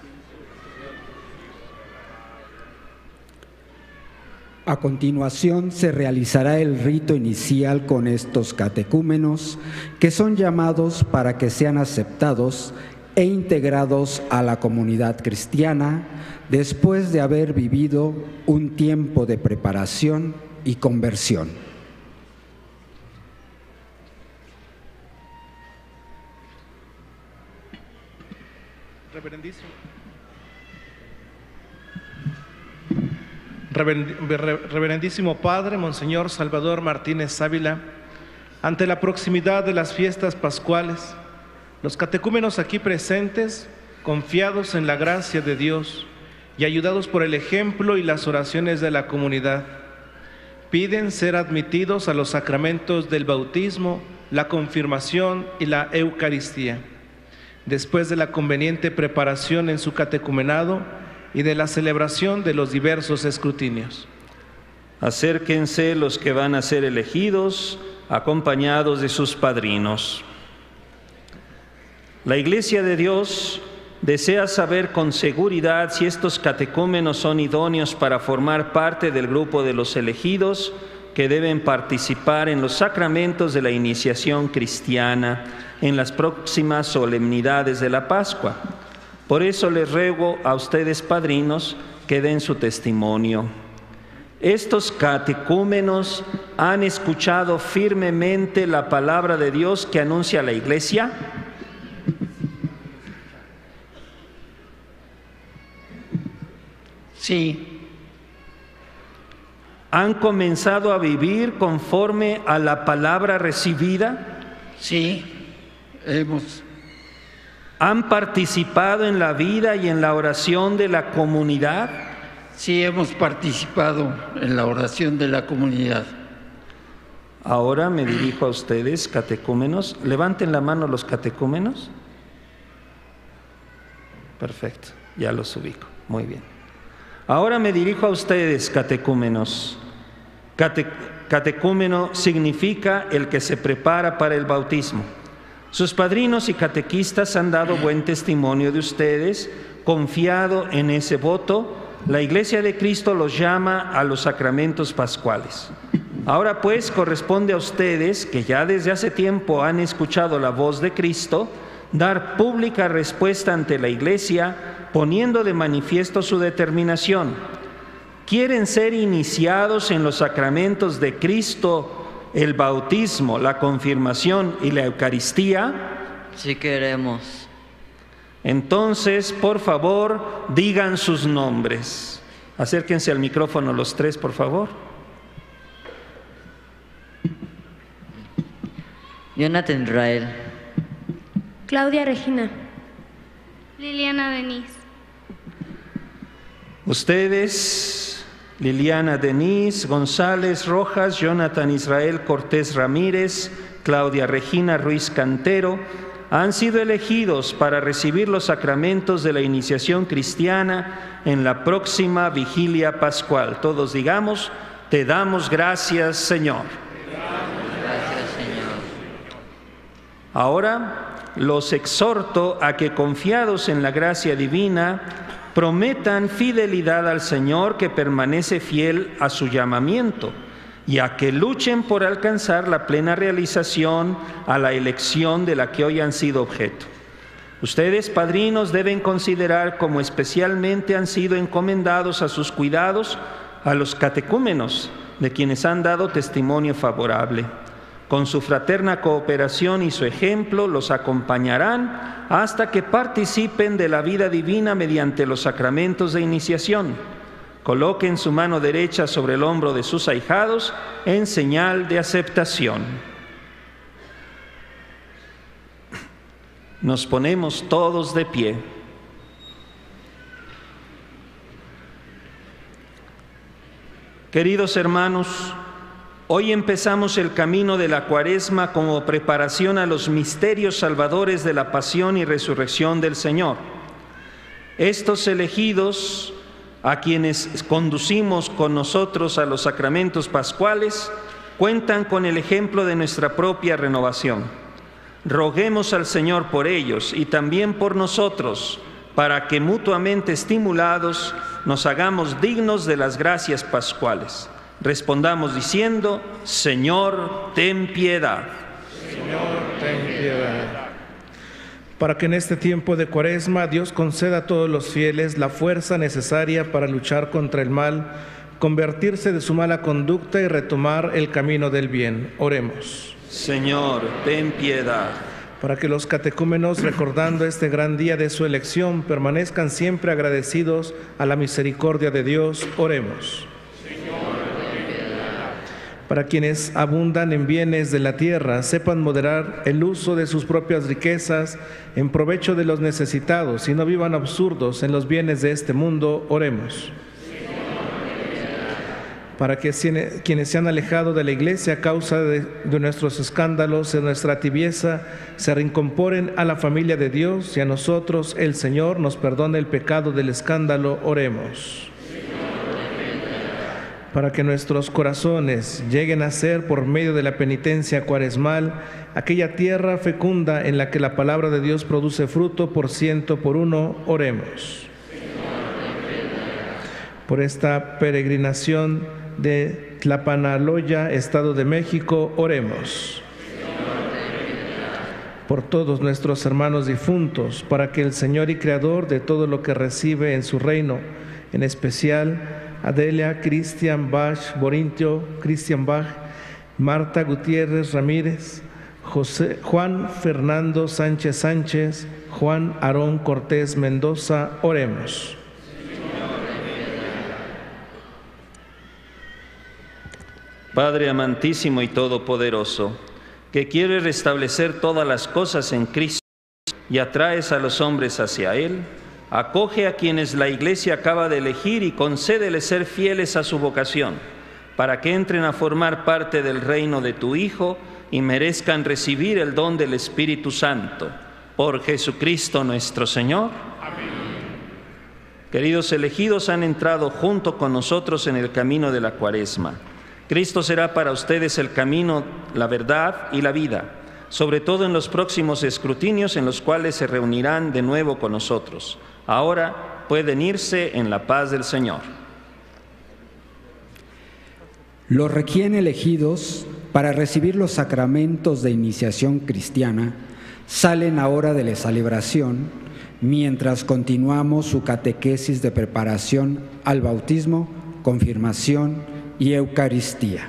[SPEAKER 8] A continuación se realizará el rito inicial con estos catecúmenos que son llamados para que sean aceptados e integrados a la comunidad cristiana después de haber vivido un tiempo de preparación y conversión.
[SPEAKER 12] Reverendísimo Padre, Monseñor Salvador Martínez Ávila, ante la proximidad de las fiestas pascuales, los catecúmenos aquí presentes, confiados en la gracia de Dios y ayudados por el ejemplo y las oraciones de la comunidad, piden ser admitidos a los sacramentos del bautismo, la confirmación y la Eucaristía, después de la conveniente preparación en su catecumenado y de la celebración de los diversos escrutinios.
[SPEAKER 6] Acérquense los que van a ser elegidos, acompañados de sus padrinos. La Iglesia de Dios desea saber con seguridad si estos catecúmenos son idóneos para formar parte del grupo de los elegidos que deben participar en los sacramentos de la iniciación cristiana en las próximas solemnidades de la Pascua. Por eso les ruego a ustedes, padrinos, que den su testimonio. ¿Estos catecúmenos han escuchado firmemente la palabra de Dios que anuncia la Iglesia?
[SPEAKER 11] Sí.
[SPEAKER 6] ¿Han comenzado a vivir conforme a la palabra recibida?
[SPEAKER 11] Sí,
[SPEAKER 6] ¿Han participado en la vida y en la oración de la comunidad?
[SPEAKER 11] Sí, hemos participado en la oración de la comunidad.
[SPEAKER 6] Ahora me dirijo a ustedes, catecúmenos. Levanten la mano los catecúmenos. Perfecto, ya los ubico. Muy bien. Ahora me dirijo a ustedes, catecúmenos. Catecúmeno significa el que se prepara para el bautismo. Sus padrinos y catequistas han dado buen testimonio de ustedes. Confiado en ese voto, la Iglesia de Cristo los llama a los sacramentos pascuales. Ahora pues corresponde a ustedes, que ya desde hace tiempo han escuchado la voz de Cristo, dar pública respuesta ante la Iglesia, poniendo de manifiesto su determinación. ¿Quieren ser iniciados en los sacramentos de Cristo, el bautismo, la confirmación y la Eucaristía?
[SPEAKER 13] Sí queremos.
[SPEAKER 6] Entonces, por favor, digan sus nombres. Acérquense al micrófono los tres, por favor.
[SPEAKER 13] Jonathan Israel.
[SPEAKER 2] Claudia Regina.
[SPEAKER 14] Liliana Denise.
[SPEAKER 6] Ustedes, Liliana Denise González Rojas, Jonathan Israel Cortés Ramírez, Claudia Regina Ruiz Cantero, han sido elegidos para recibir los sacramentos de la iniciación cristiana en la próxima vigilia pascual. Todos digamos: te damos gracias, Señor.
[SPEAKER 13] Gracias, Señor.
[SPEAKER 6] Ahora los exhorto a que, confiados en la gracia divina, prometan fidelidad al Señor, que permanece fiel a su llamamiento, y a que luchen por alcanzar la plena realización a la elección de la que hoy han sido objeto. Ustedes, padrinos, deben considerar como especialmente han sido encomendados a sus cuidados a los catecúmenos, de quienes han dado testimonio favorable. Con su fraterna cooperación y su ejemplo los acompañarán hasta que participen de la vida divina mediante los sacramentos de iniciación. Coloquen su mano derecha sobre el hombro de sus ahijados en señal de aceptación. Nos ponemos todos de pie. Queridos hermanos, hoy empezamos el camino de la Cuaresma como preparación a los misterios salvadores de la pasión y resurrección del Señor. Estos elegidos, a quienes conducimos con nosotros a los sacramentos pascuales, cuentan con el ejemplo de nuestra propia renovación. Roguemos al Señor por ellos y también por nosotros, para que mutuamente estimulados nos hagamos dignos de las gracias pascuales. Respondamos diciendo: Señor, ten piedad.
[SPEAKER 12] Señor, ten piedad. Para que en este tiempo de Cuaresma Dios conceda a todos los fieles la fuerza necesaria para luchar contra el mal, convertirse de su mala conducta y retomar el camino del bien. Oremos.
[SPEAKER 6] Señor, ten piedad.
[SPEAKER 12] Para que los catecúmenos, recordando este gran día de su elección, permanezcan siempre agradecidos a la misericordia de Dios. Oremos. Para quienes abundan en bienes de la tierra, sepan moderar el uso de sus propias riquezas en provecho de los necesitados y no vivan absurdos en los bienes de este mundo. Oremos. Para que quienes se han alejado de la Iglesia a causa de nuestros escándalos, de nuestra tibieza, se reincorporen a la familia de Dios, y a nosotros el Señor nos perdone el pecado del escándalo. Oremos. Para que nuestros corazones lleguen a ser, por medio de la penitencia cuaresmal, aquella tierra fecunda en la que la palabra de Dios produce fruto por 100 por 1, oremos. Por esta peregrinación de Tlapanaloya, Estado de México, oremos. Por todos nuestros hermanos difuntos, para que el Señor y Creador de todo lo que recibe en su reino, en especial Adelia Cristian Bach Borintio, Cristian Bach, Marta Gutiérrez Ramírez, Juan Fernando Sánchez Sánchez, Juan Aarón Cortés Mendoza, oremos.
[SPEAKER 6] Padre amantísimo y todopoderoso, que quieres restablecer todas las cosas en Cristo y atraes a los hombres hacia Él, acoge a quienes la Iglesia acaba de elegir y concédeles ser fieles a su vocación, para que entren a formar parte del reino de tu Hijo y merezcan recibir el don del Espíritu Santo. Por Jesucristo nuestro Señor. Amén. Queridos elegidos, han entrado junto con nosotros en el camino de la Cuaresma. Cristo será para ustedes el camino, la verdad y la vida, sobre todo en los próximos escrutinios en los cuales se reunirán de nuevo con nosotros. Ahora pueden irse en la paz del Señor.
[SPEAKER 8] Los recién elegidos para recibir los sacramentos de iniciación cristiana salen ahora de la celebración mientras continuamos su catequesis de preparación al bautismo, confirmación y Eucaristía.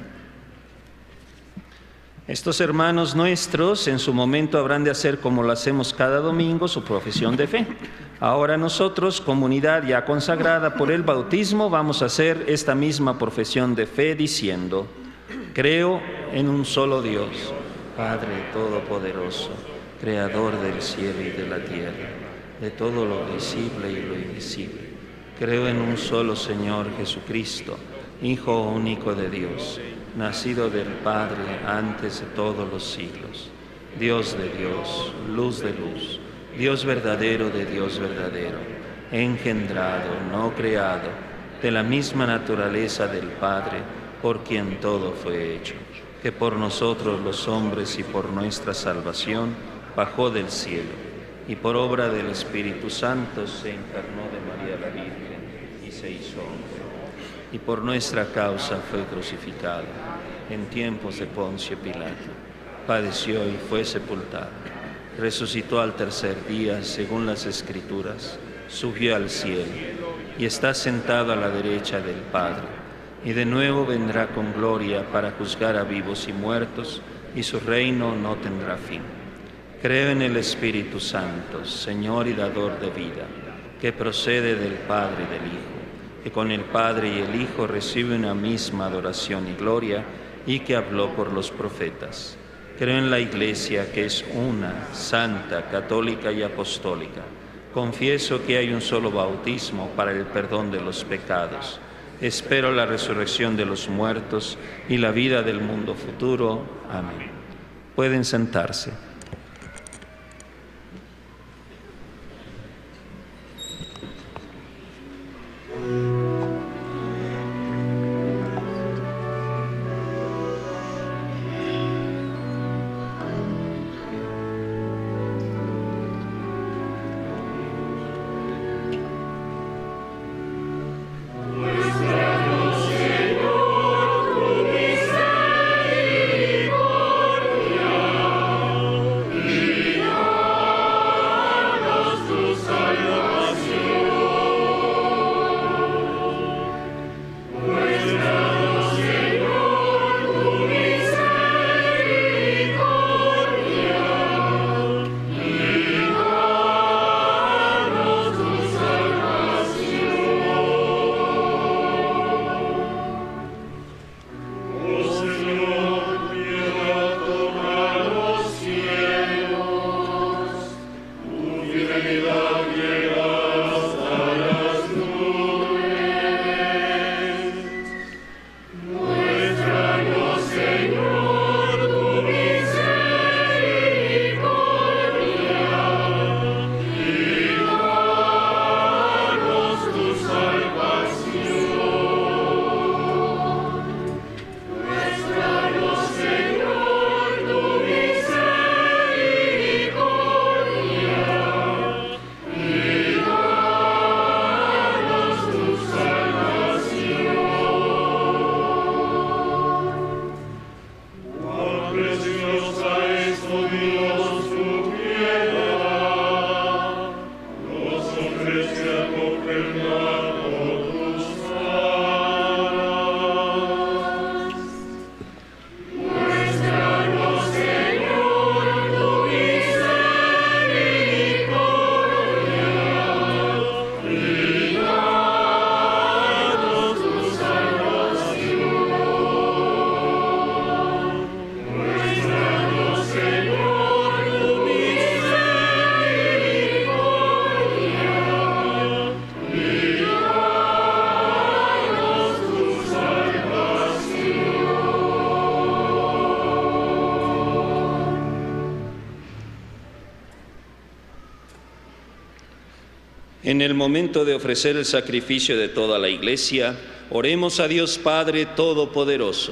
[SPEAKER 6] Estos hermanos nuestros en su momento habrán de hacer, como lo hacemos cada domingo, su profesión de fe. Ahora nosotros, comunidad ya consagrada por el bautismo, vamos a hacer esta misma profesión de fe diciendo: creo en un solo Dios, Padre Todopoderoso, Creador del cielo y de la tierra, de todo lo visible y lo invisible. Creo en un solo Señor Jesucristo, Hijo único de Dios, nacido del Padre antes de todos los siglos, Dios de Dios, luz de luz, Dios verdadero de Dios verdadero, engendrado, no creado, de la misma naturaleza del Padre, por quien todo fue hecho, que por nosotros los hombres y por nuestra salvación bajó del cielo, y por obra del Espíritu Santo se encarnó de María la Virgen y se hizo hombre, y por nuestra causa fue crucificado en tiempos de Poncio Pilato, padeció y fue sepultado, resucitó al tercer día según las Escrituras, subió al cielo y está sentado a la derecha del Padre, y de nuevo vendrá con gloria para juzgar a vivos y muertos, y su reino no tendrá fin. Creo en el Espíritu Santo, Señor y dador de vida, que procede del Padre y del Hijo, que con el Padre y el Hijo recibe una misma adoración y gloria, y que habló por los profetas. Creo en la Iglesia, que es una, santa, católica y apostólica. Confieso que hay un solo bautismo para el perdón de los pecados. Espero la resurrección de los muertos y la vida del mundo futuro. Amén. Pueden sentarse. En el momento de ofrecer el sacrificio de toda la Iglesia, oremos a Dios Padre Todopoderoso.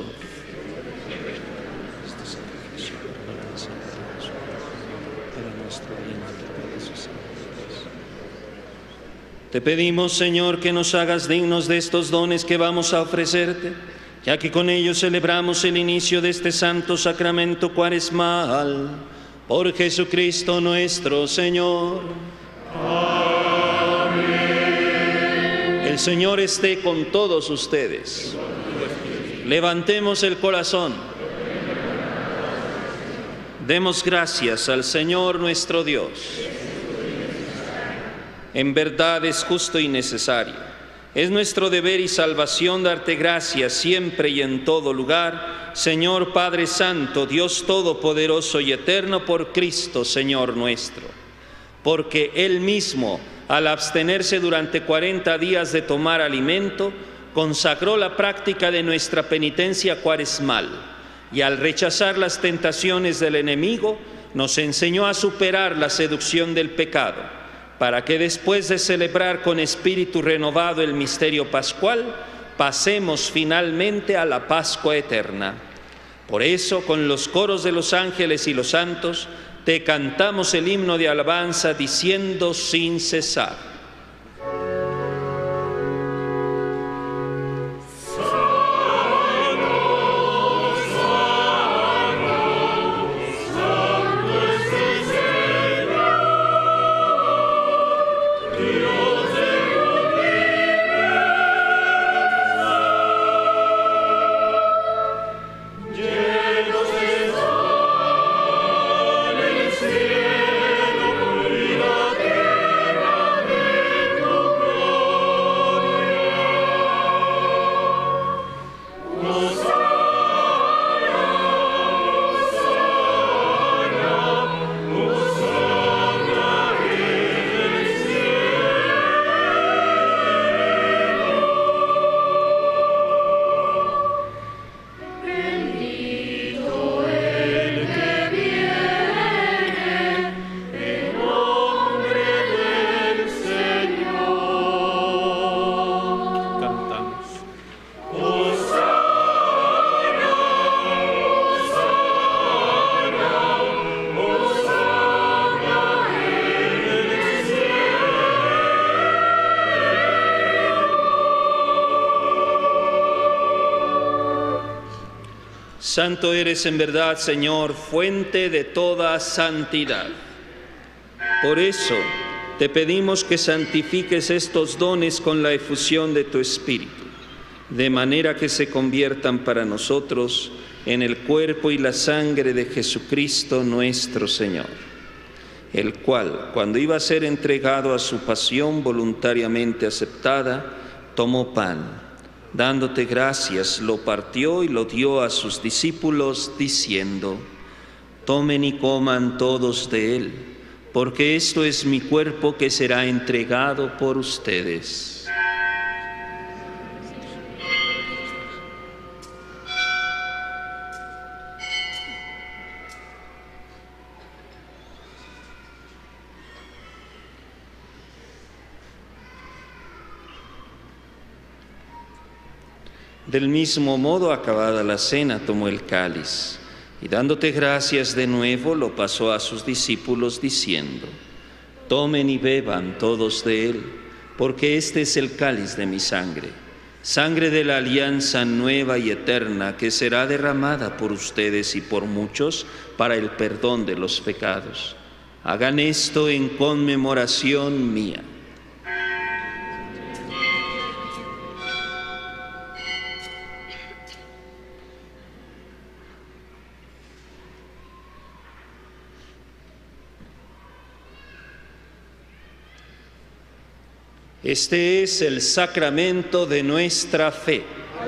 [SPEAKER 6] Te pedimos, Señor, que nos hagas dignos de estos dones que vamos a ofrecerte, ya que con ellos celebramos el inicio de este santo sacramento cuaresmal. Por Jesucristo nuestro Señor. El Señor esté con todos ustedes. Levantemos el corazón. Demos gracias al Señor nuestro Dios. En verdad es justo y necesario. Es nuestro deber y salvación darte gracias siempre y en todo lugar, Señor Padre Santo, Dios Todopoderoso y Eterno, por Cristo, Señor nuestro. porque Él mismo, al abstenerse durante 40 días de tomar alimento, consagró la práctica de nuestra penitencia cuaresmal y al rechazar las tentaciones del enemigo, nos enseñó a superar la seducción del pecado, para que después de celebrar con espíritu renovado el misterio pascual, pasemos finalmente a la Pascua eterna. Por eso, con los coros de los ángeles y los santos, te cantamos el himno de alabanza diciendo sin cesar: Santo eres en verdad, Señor, fuente de toda santidad. Por eso te pedimos que santifiques estos dones con la efusión de tu Espíritu, de manera que se conviertan para nosotros en el cuerpo y la sangre de Jesucristo nuestro Señor, el cual, cuando iba a ser entregado a su pasión voluntariamente aceptada, tomó pan. Dándote gracias, lo partió y lo dio a sus discípulos, diciendo: tomen y coman todos de él, porque esto es mi cuerpo que será entregado por ustedes. Del mismo modo, acabada la cena, tomó el cáliz y dándote gracias de nuevo, lo pasó a sus discípulos diciendo: tomen y beban todos de él, porque este es el cáliz de mi sangre, sangre de la alianza nueva y eterna, que será derramada por ustedes y por muchos para el perdón de los pecados. Hagan esto en conmemoración mía. Este es el sacramento de nuestra fe.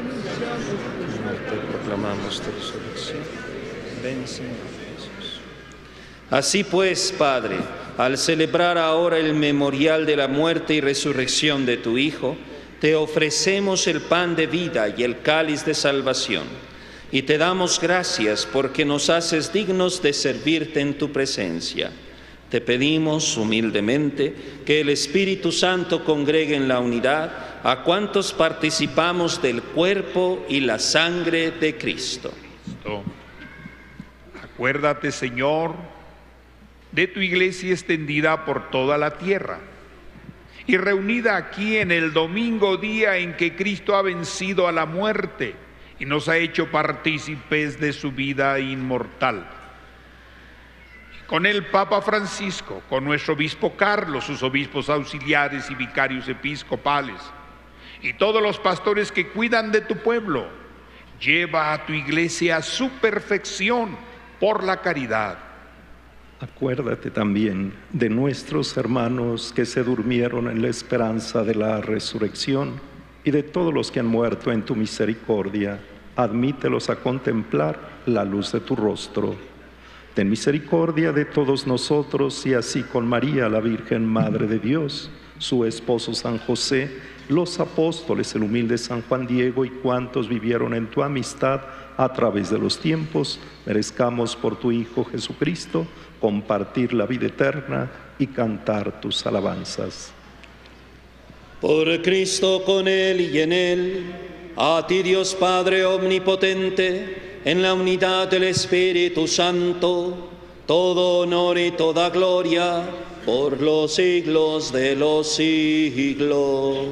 [SPEAKER 1] Te proclamamos tu resurrección. Ven, Señor Jesús.
[SPEAKER 6] Así pues, Padre, al celebrar ahora el memorial de la muerte y resurrección de tu Hijo, te ofrecemos el pan de vida y el cáliz de salvación, y te damos gracias porque nos haces dignos de servirte en tu presencia. Te pedimos humildemente que el Espíritu Santo congregue en la unidad a cuantos participamos del cuerpo y la sangre de Cristo.
[SPEAKER 14] Acuérdate, Señor, de tu iglesia extendida por toda la tierra y reunida aquí en el domingo, día en que Cristo ha vencido a la muerte y nos ha hecho partícipes de su vida inmortal. Con el Papa Francisco, con nuestro obispo Carlos, sus obispos auxiliares y vicarios episcopales, y todos los pastores que cuidan de tu pueblo, lleva a tu iglesia a su perfección por la caridad.
[SPEAKER 15] Acuérdate también de nuestros hermanos que se durmieron en la esperanza de la resurrección y de todos los que han muerto en tu misericordia. Admítelos a contemplar la luz de tu rostro. Ten misericordia de todos nosotros y así con María, la Virgen Madre de Dios, su esposo San José, los apóstoles, el humilde San Juan Diego y cuantos vivieron en tu amistad a través de los tiempos, merezcamos por tu Hijo Jesucristo compartir la vida eterna y cantar tus alabanzas.
[SPEAKER 6] Por Cristo, con Él y en Él, a ti Dios Padre Omnipotente, en la unidad del Espíritu Santo, todo honor y toda gloria por los siglos de los siglos.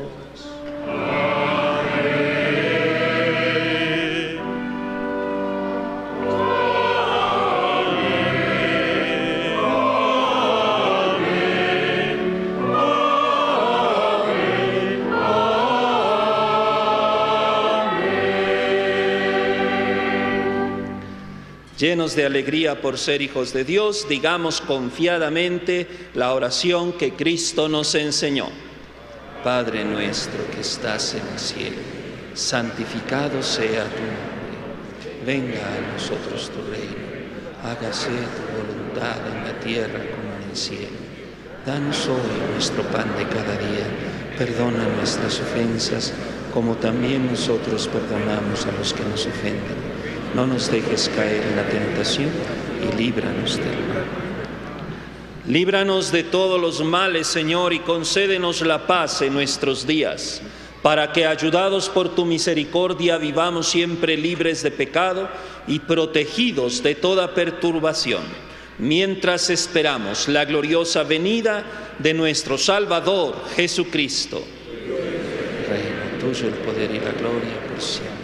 [SPEAKER 6] Llenos de alegría por ser hijos de Dios, digamos confiadamente la oración que Cristo nos enseñó. Padre nuestro que estás en el cielo, santificado sea tu nombre. Venga a nosotros tu reino. Hágase tu voluntad en la tierra como en el cielo. Danos hoy nuestro pan de cada día. Perdona nuestras ofensas, como también nosotros perdonamos a los que nos ofenden. No nos dejes caer en la tentación y líbranos del mal. Líbranos de todos los males, Señor, y concédenos la paz en nuestros días, para que, ayudados por tu misericordia, vivamos siempre libres de pecado y protegidos de toda perturbación, mientras esperamos la gloriosa venida de nuestro Salvador, Jesucristo. Reino tuyo el poder y la gloria por siempre.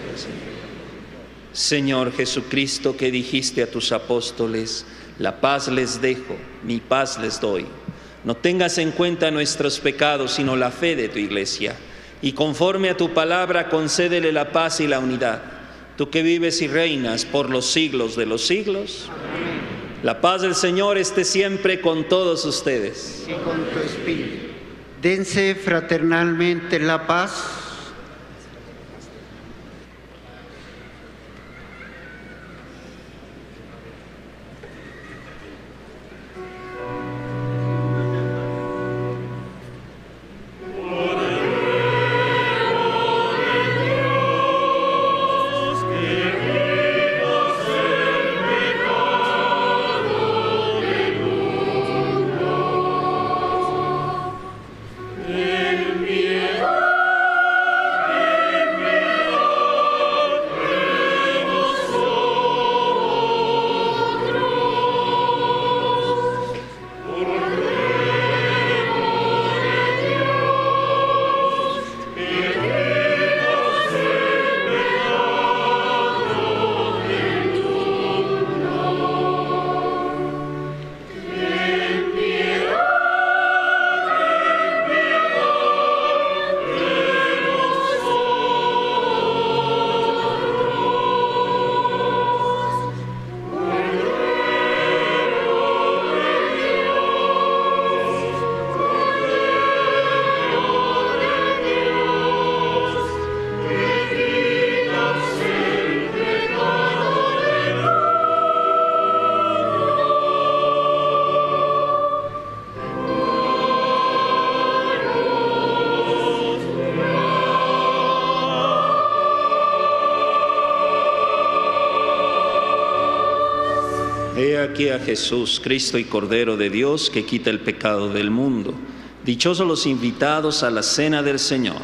[SPEAKER 6] Señor Jesucristo, que dijiste a tus apóstoles, la paz les dejo, mi paz les doy. No tengas en cuenta nuestros pecados, sino la fe de tu iglesia. Y conforme a tu palabra, concédele la paz y la unidad. Tú que vives y reinas por los siglos de los siglos. Amén. La paz del Señor esté siempre con todos ustedes.
[SPEAKER 11] Y con tu espíritu. Dense fraternalmente la paz.
[SPEAKER 6] He aquí a Jesús, Cristo y Cordero de Dios, que quita el pecado del mundo. Dichosos los invitados a la cena del Señor.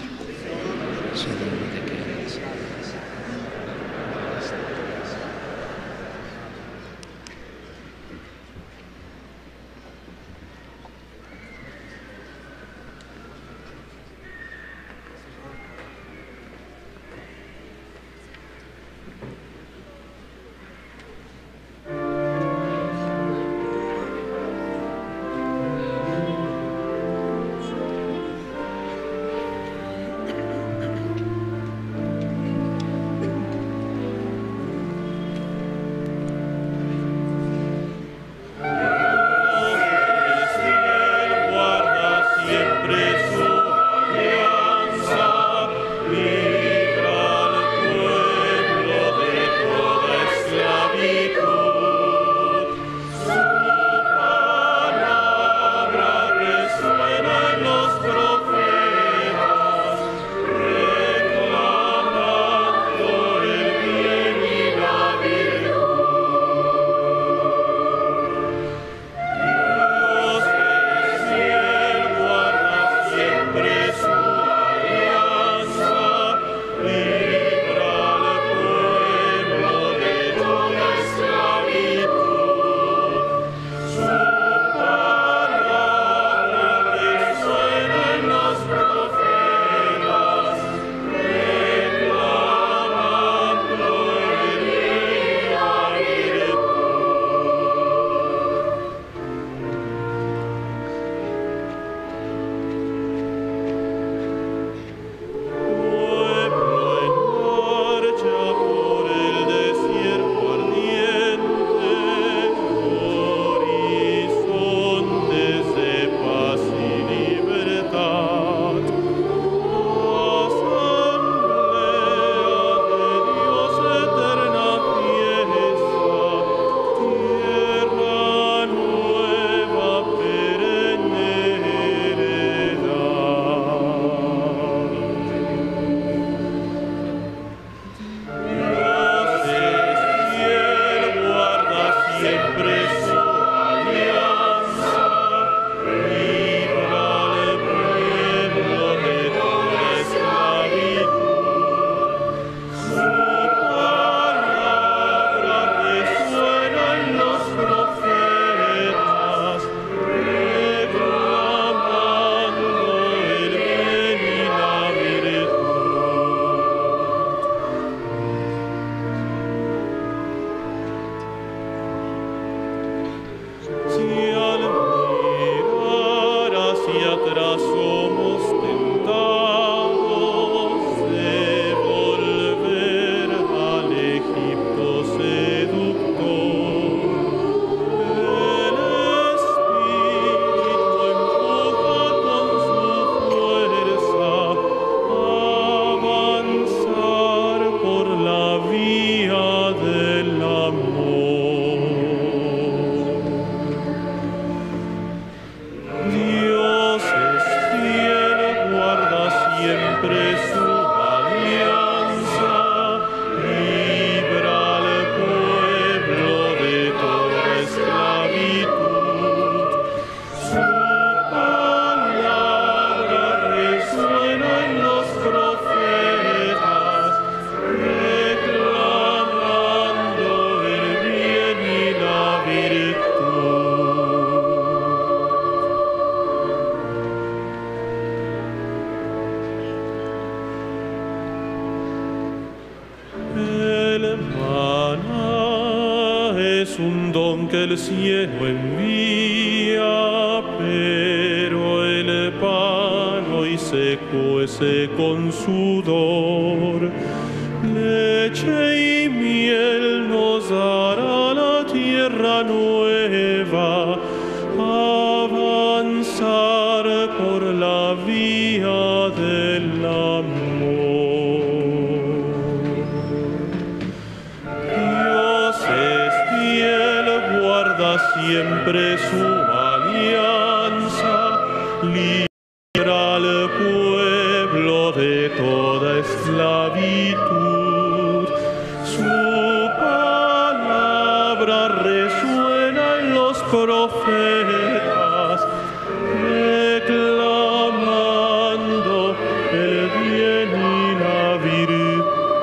[SPEAKER 4] del cielo envía, pero el pan hoy se cuece con sudor. Leche y miel nos dará la tierra nueva, avanzar por la vía del amor. Dios es fiel, guarda siempre su alianza, libra al pueblo de toda esclavitud. Su palabra resuena en los profetas, reclamando el bien y la virtud.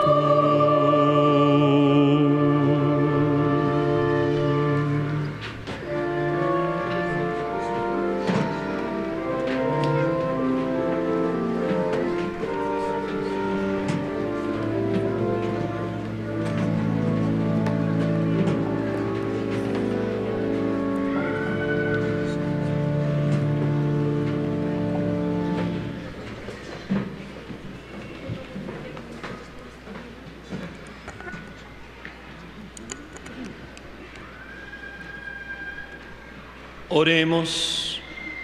[SPEAKER 6] Oremos.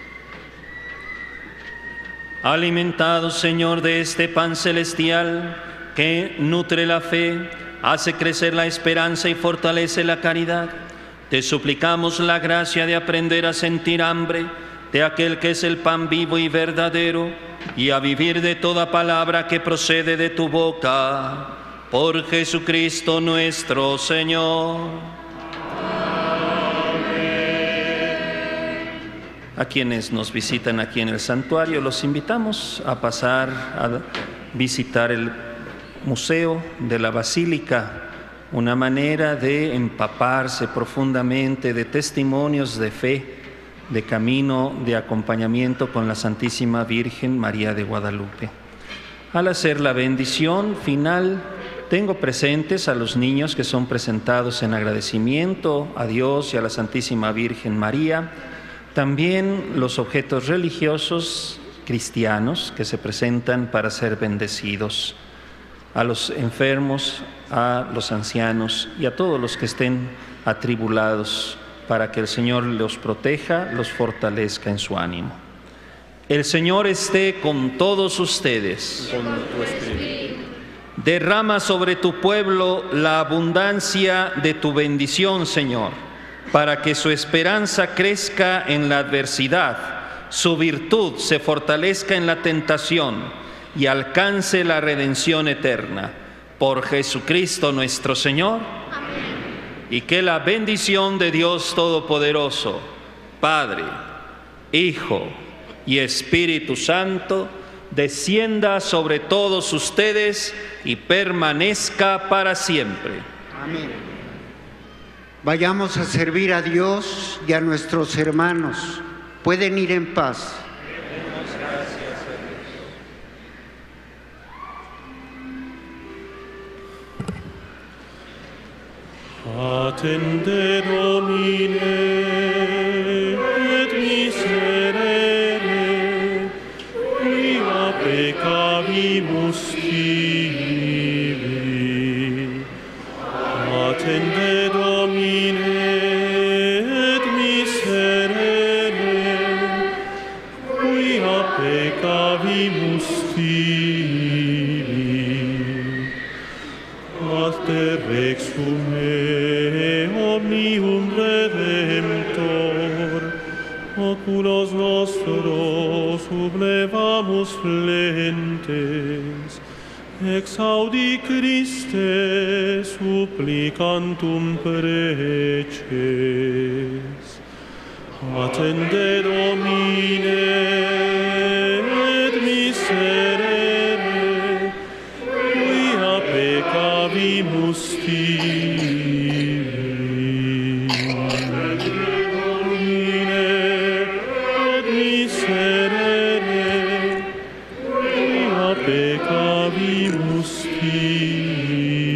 [SPEAKER 6] Alimentados, Señor, de este pan celestial que nutre la fe, hace crecer la esperanza y fortalece la caridad, te suplicamos la gracia de aprender a sentir hambre de aquel que es el pan vivo y verdadero, y a vivir de toda palabra que procede de tu boca. Por Jesucristo nuestro Señor. A quienes nos visitan aquí en el santuario, los invitamos a pasar a visitar el Museo de la Basílica, una manera de empaparse profundamente de testimonios de fe, de camino de acompañamiento con la Santísima Virgen María de Guadalupe. Al hacer la bendición final, tengo presentes a los niños que son presentados en agradecimiento a Dios y a la Santísima Virgen María. También los objetos religiosos cristianos que se presentan para ser bendecidos, a los enfermos, a los ancianos y a todos los que estén atribulados, para que el Señor los proteja, los fortalezca en su ánimo. El Señor esté con todos ustedes.
[SPEAKER 1] Con tu espíritu.
[SPEAKER 6] Derrama sobre tu pueblo la abundancia de tu bendición, Señor, para que su esperanza crezca en la adversidad, su virtud se fortalezca en la tentación y alcance la redención eterna. Por Jesucristo nuestro Señor. Amén. Y que la bendición de Dios Todopoderoso, Padre, Hijo y Espíritu Santo, descienda sobre todos ustedes y permanezca para siempre.
[SPEAKER 11] Amén. Vayamos a servir a Dios y a nuestros hermanos. Pueden ir en paz.
[SPEAKER 4] Attende Domine et miserere, quia peccavimus tibi. Attende Domine et miserere, quia peccavimus tibi. Aste rexume omnium redemptor, oculos nostros sublevamus flentes, exaudi Christe supplicantum preces. Attende Domine et miserere, quia peccavimus tibi. Domine et miserere, quia peccavimus tibi.